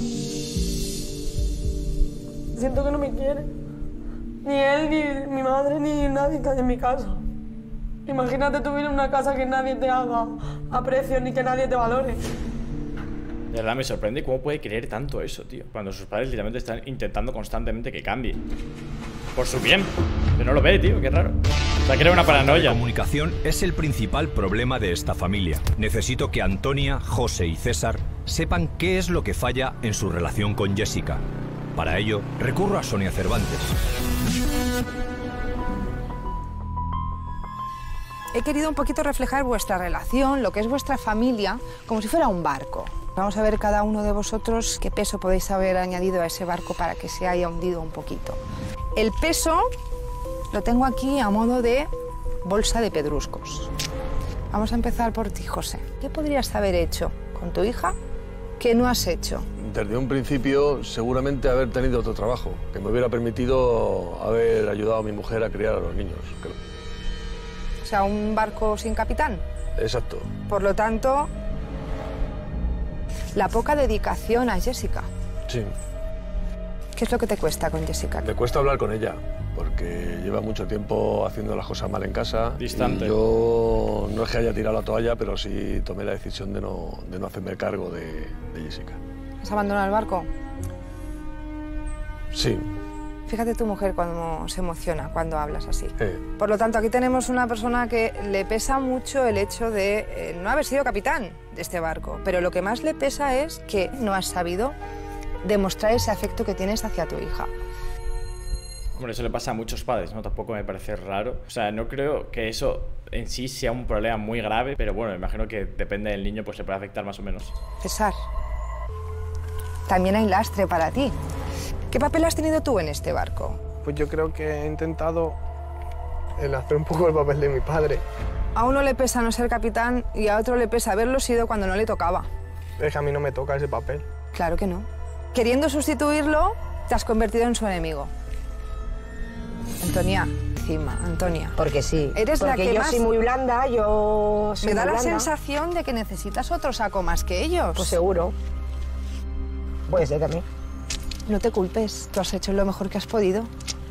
Siento que no me quiere. Ni él, ni mi madre, ni nadie que hay en mi casa. Imagínate tú vivir en una casa que nadie te haga aprecio ni que nadie te valore. De verdad me sorprende cómo puede querer tanto eso, tío. Cuando sus padres literalmente están intentando constantemente que cambie. Por su bien. Pero no lo ve, tío, qué raro. O sea, crea una paranoia. La comunicación es el principal problema de esta familia. Necesito que Antonia, José y César sepan qué es lo que falla en su relación con Jessica. Para ello, recurro a Sonia Cervantes. He querido un poquito reflejar vuestra relación, lo que es vuestra familia, como si fuera un barco. Vamos a ver cada uno de vosotros qué peso podéis haber añadido a ese barco para que se haya hundido un poquito. El peso lo tengo aquí a modo de bolsa de pedruscos. Vamos a empezar por ti, José. ¿Qué podrías haber hecho con tu hija que no has hecho? Desde un principio, seguramente haber tenido otro trabajo, que me hubiera permitido haber ayudado a mi mujer a criar a los niños, creo. O sea, un barco sin capitán. Exacto. Por lo tanto, la poca dedicación a Jessica. Sí. ¿Qué es lo que te cuesta con Jessica? Me cuesta hablar con ella, porque lleva mucho tiempo haciendo las cosas mal en casa. Distante. Y yo no es que haya tirado la toalla, pero sí tomé la decisión de no hacerme cargo de Jessica. ¿Has abandonado el barco? Sí. Fíjate tu mujer cuando se emociona, cuando hablas así. Por lo tanto, aquí tenemos una persona que le pesa mucho el hecho de no haber sido capitán de este barco, pero lo que más le pesa es que no has sabido demostrar ese afecto que tienes hacia tu hija. Hombre, eso le pasa a muchos padres, ¿no? Tampoco me parece raro. O sea, no creo que eso en sí sea un problema muy grave, pero bueno, me imagino que depende del niño, pues le puede afectar más o menos. César, también hay lastre para ti. ¿Qué papel has tenido tú en este barco? Pues yo creo que he intentado hacer un poco el papel de mi padre. A uno le pesa no ser capitán y a otro le pesa haberlo sido cuando no le tocaba. Es que a mí no me toca ese papel. Claro que no. Queriendo sustituirlo, te has convertido en su enemigo. Antonia, encima, Antonia. Porque sí. Eres la que yo más... soy muy blanda, yo soy Me da muy la blanda. sensación de que necesitas otro saco más que ellos. Pues seguro. Puede ser también. No te culpes, tú has hecho lo mejor que has podido.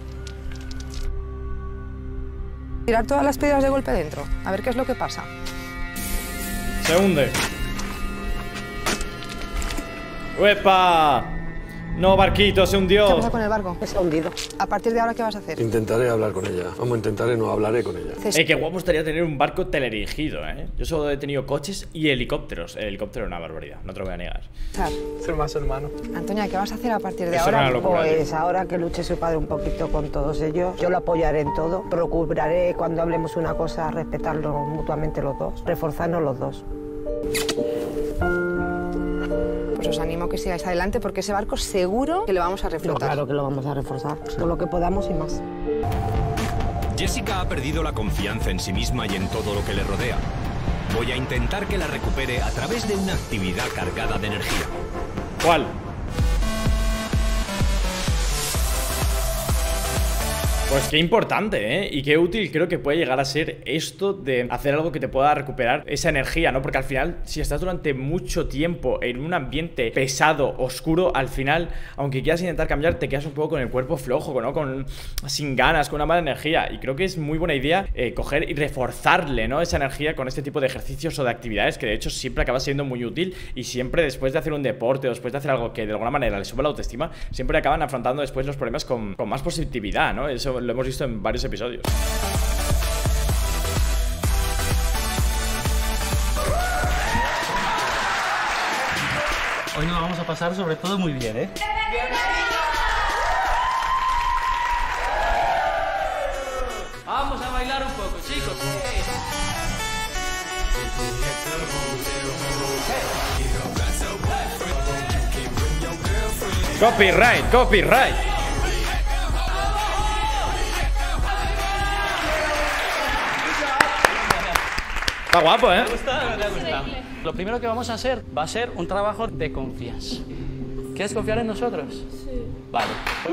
Tirar todas las piedras de golpe dentro, a ver qué es lo que pasa. Se hunde. ¡Uepa! No, barquito, se hundió. ¿Qué pasa con el barco? Se ha hundido. A partir de ahora, ¿qué vas a hacer? Intentaré hablar con ella. Vamos, intentaré, no hablaré con ella. Qué guapo estaría tener un barco teledirigido, ¿eh? Yo solo he tenido coches y helicópteros. El helicóptero es una barbaridad, no te lo voy a negar. Ser más hermano. Antonia, ¿qué vas a hacer a partir de Eso ahora? era una locura, Pues ahora que luche su padre un poquito con todos ellos, yo lo apoyaré en todo. Procuraré cuando hablemos una cosa respetarlo mutuamente los dos, reforzarnos los dos. Pues os animo a que sigáis adelante porque ese barco seguro que lo vamos a reflotar. No, claro que lo vamos a reforzar, todo lo que podamos y más. Jessica ha perdido la confianza en sí misma y en todo lo que le rodea. Voy a intentar que la recupere a través de una actividad cargada de energía. ¿Cuál? Pues qué importante, ¿eh? Y qué útil creo que puede llegar a ser esto de hacer algo que te pueda recuperar esa energía, ¿no? Porque al final, si estás durante mucho tiempo en un ambiente pesado, oscuro, al final, aunque quieras intentar cambiar, te quedas un poco con el cuerpo flojo, ¿no? Sin ganas, con una mala energía. Y creo que es muy buena idea coger y reforzarle, ¿no? Esa energía con este tipo de ejercicios o de actividades que de hecho siempre acaba siendo muy útil y siempre después de hacer un deporte o después de hacer algo que de alguna manera le sube la autoestima, siempre acaban afrontando después los problemas con más positividad, ¿no? Eso lo hemos visto en varios episodios. Hoy nos vamos a pasar sobre todo muy bien, ¿eh? Vamos a bailar un poco, chicos. Copyright, copyright. Está guapo, ¿eh? ¿Te gusta? ¿Te gusta? Lo primero que vamos a hacer va a ser un trabajo de confianza. ¿Quieres confiar en nosotros? Sí. Vale.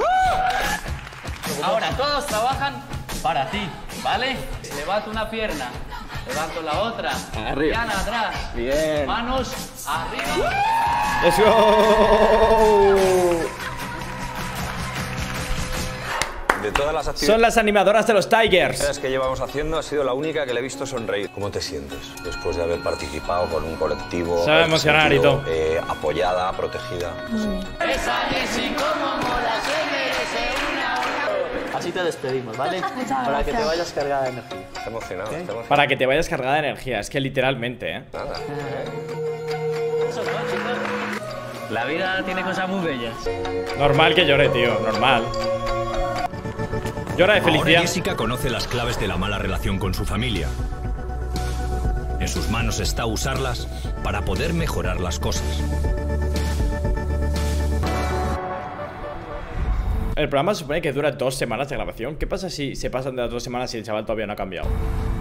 Ahora todos trabajan para ti, ¿vale? Levanto una pierna, levanto la otra. Arriba. Pierna atrás. Bien. Manos arriba. ¡Let's go! De todas las actividades Son las animadoras de los Tigers. que llevamos haciendo, ha sido la única que le he visto sonreír. ¿Cómo te sientes después de haber participado con un colectivo? Se va a emocionar y todo. Apoyada, protegida. Así te despedimos, ¿vale? Para que te vayas cargada de energía. Está emocionado, está emocionado. Para que te vayas cargada de energía. Es que literalmente, ¿eh? Nada. La vida tiene cosas muy bellas. Normal que llore, tío. Normal. Llora de Ahora felicidad. Jessica conoce las claves de la mala relación con su familia. En sus manos está usarlas para poder mejorar las cosas. El programa se supone que dura 2 semanas de grabación. ¿Qué pasa si se pasan de las 2 semanas y el chaval todavía no ha cambiado?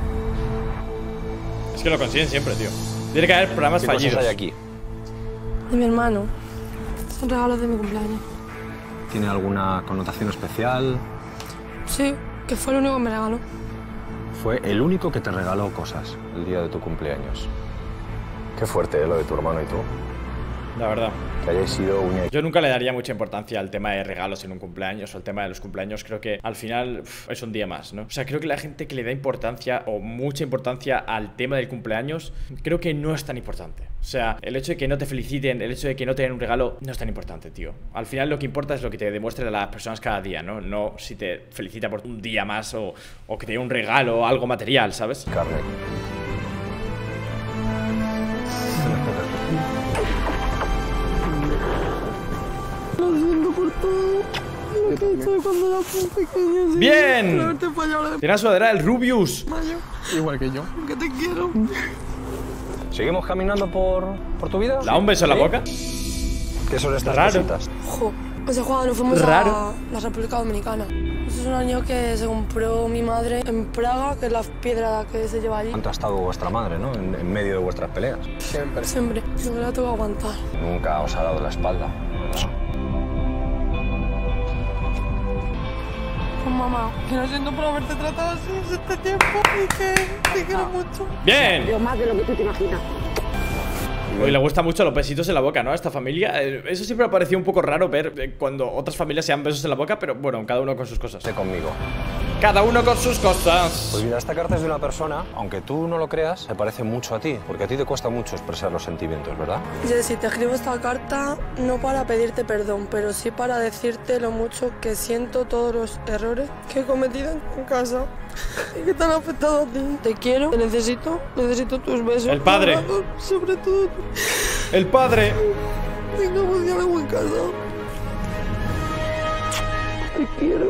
Es que lo consiguen siempre, tío. Tiene que haber programas ¿Qué fallidos. cosas hay aquí? De mi hermano. Son regalos de mi cumpleaños. ¿Tiene alguna connotación especial? Sí, que fue el único que me regaló. Fue el único que te regaló cosas el día de tu cumpleaños. Qué fuerte, lo de tu hermano y tú. La verdad. Que hayáis sido un... Yo nunca le daría mucha importancia al tema de regalos en un cumpleaños o el tema de los cumpleaños. Creo que al final es un día más, ¿no? O sea, creo que la gente que le da importancia o mucha importancia al tema del cumpleaños, creo que no es tan importante. O sea, el hecho de que no te feliciten, el hecho de que no te den un regalo, no es tan importante, tío. Al final lo que importa es lo que te demuestren a las personas cada día, ¿no? No si te felicita por un día más o que te dé un regalo o algo material, ¿sabes? Carne. Lo siento por todo. Lo que he hecho cuando era muy pequeña. ¡Bien! Tiene la sudadera del Rubius. Igual que yo. Que te quiero. ¿Seguimos caminando por tu vida? ¿Da un beso en la boca? ¿Qué son estas cositas? Jo, ese juego nos fuimos a la República Dominicana. Ese es un año que se compró mi madre en Praga, que es la piedra que se lleva allí. ¿Cuánto ha estado vuestra madre, no? En medio de vuestras peleas. Siempre. Siempre. Yo me la tengo que aguantar. Nunca os ha dado la espalda, ¿verdad? Pues mamá, que lo siento por haberte tratado así este tiempo y que te quiero mucho. ¡Bien! Pero más de lo que tú te imaginas. Hoy le gusta mucho los besitos en la boca, ¿no? A esta familia. Eso siempre me ha parecido un poco raro ver cuando otras familias se dan besos en la boca, pero bueno, cada uno con sus cosas. Conmigo. Cada uno con sus cosas. Pues mira, esta carta es de una persona, aunque tú no lo creas, se parece mucho a ti, porque a ti te cuesta mucho expresar los sentimientos, ¿verdad? Jessy, te escribo esta carta no para pedirte perdón, pero sí para decirte lo mucho que siento todos los errores que he cometido en casa y que te han afectado a ti. Te quiero, te necesito tus besos. El padre. Abrazos, sobre todo. El padre. Tengamos diálogo en casa. Te quiero.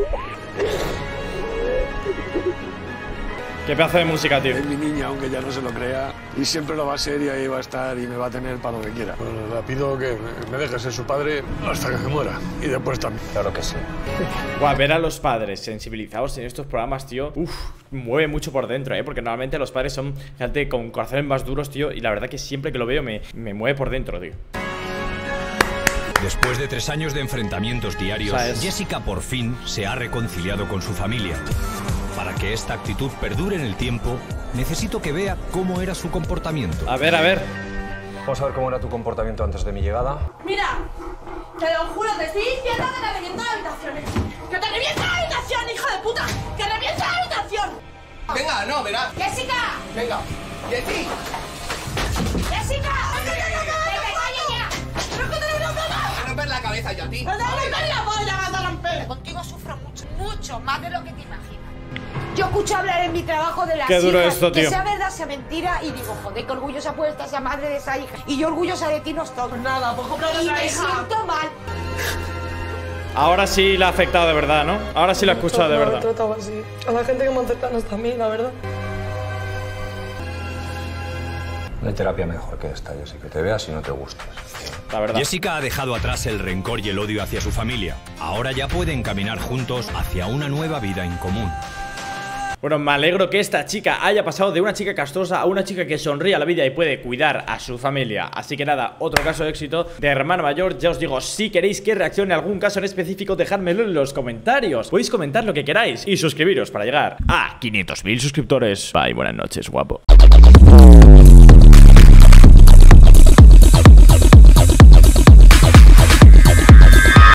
Qué pedazo de música, tío. Es mi niña, aunque ya no se lo crea, y siempre lo va a ser y ahí va a estar y me va a tener para lo que quiera. Bueno, le pido que me deje ser su padre hasta que se muera y después también. Claro que sí. Guau, ver a los padres sensibilizados en estos programas, tío, mueve mucho por dentro, porque normalmente los padres son gente con corazones más duros, tío, y la verdad que siempre que lo veo me mueve por dentro, tío. Después de 3 años de enfrentamientos diarios, Jessica por fin se ha reconciliado con su familia. Para que esta actitud perdure en el tiempo, necesito que vea cómo era su comportamiento. A ver, a ver. Vamos a ver cómo era tu comportamiento antes de mi llegada. Mira, te lo juro, te estoy diciendo que te reviento la habitación. ¡Que te reviento la habitación, hijo de puta! ¡Que reviento la habitación! Venga, no, verás. ¡Jessica! Venga, Jessy. ¡Jessica! ¡Que te calles ya! ¡Pero que te lo voy a romper la cabeza yo a ti. ¡Me te voy a romper la polla, vas a romper! Contigo sufro mucho, mucho más de lo que te imaginas. Yo escucho hablar en mi trabajo de las Qué duro hijas, esto, tío. que sea verdad, sea mentira, y digo, joder, qué orgullosa puede estar esa madre de esa hija. Y yo orgullosa de ti no estoy. Pues nada, pues comprar y otra me hija. siento mal. Ahora sí la ha afectado de verdad, ¿no? Ahora sí la ha escuchado de Me verdad. he tratado así. A la gente que más cercana está a mí, la verdad. No hay terapia mejor que esta, Jessica, que te veas y no te gustes. La verdad. Jessica ha dejado atrás el rencor y el odio hacia su familia. Ahora ya pueden caminar juntos hacia una nueva vida en común. Bueno, me alegro que esta chica haya pasado de una chica castrosa a una chica que sonríe a la vida y puede cuidar a su familia. Así que nada, otro caso de éxito de hermano mayor. Ya os digo, si queréis que reaccione a algún caso en específico, dejádmelo en los comentarios. Podéis comentar lo que queráis y suscribiros para llegar a 500.000 suscriptores. Bye, buenas noches, guapo.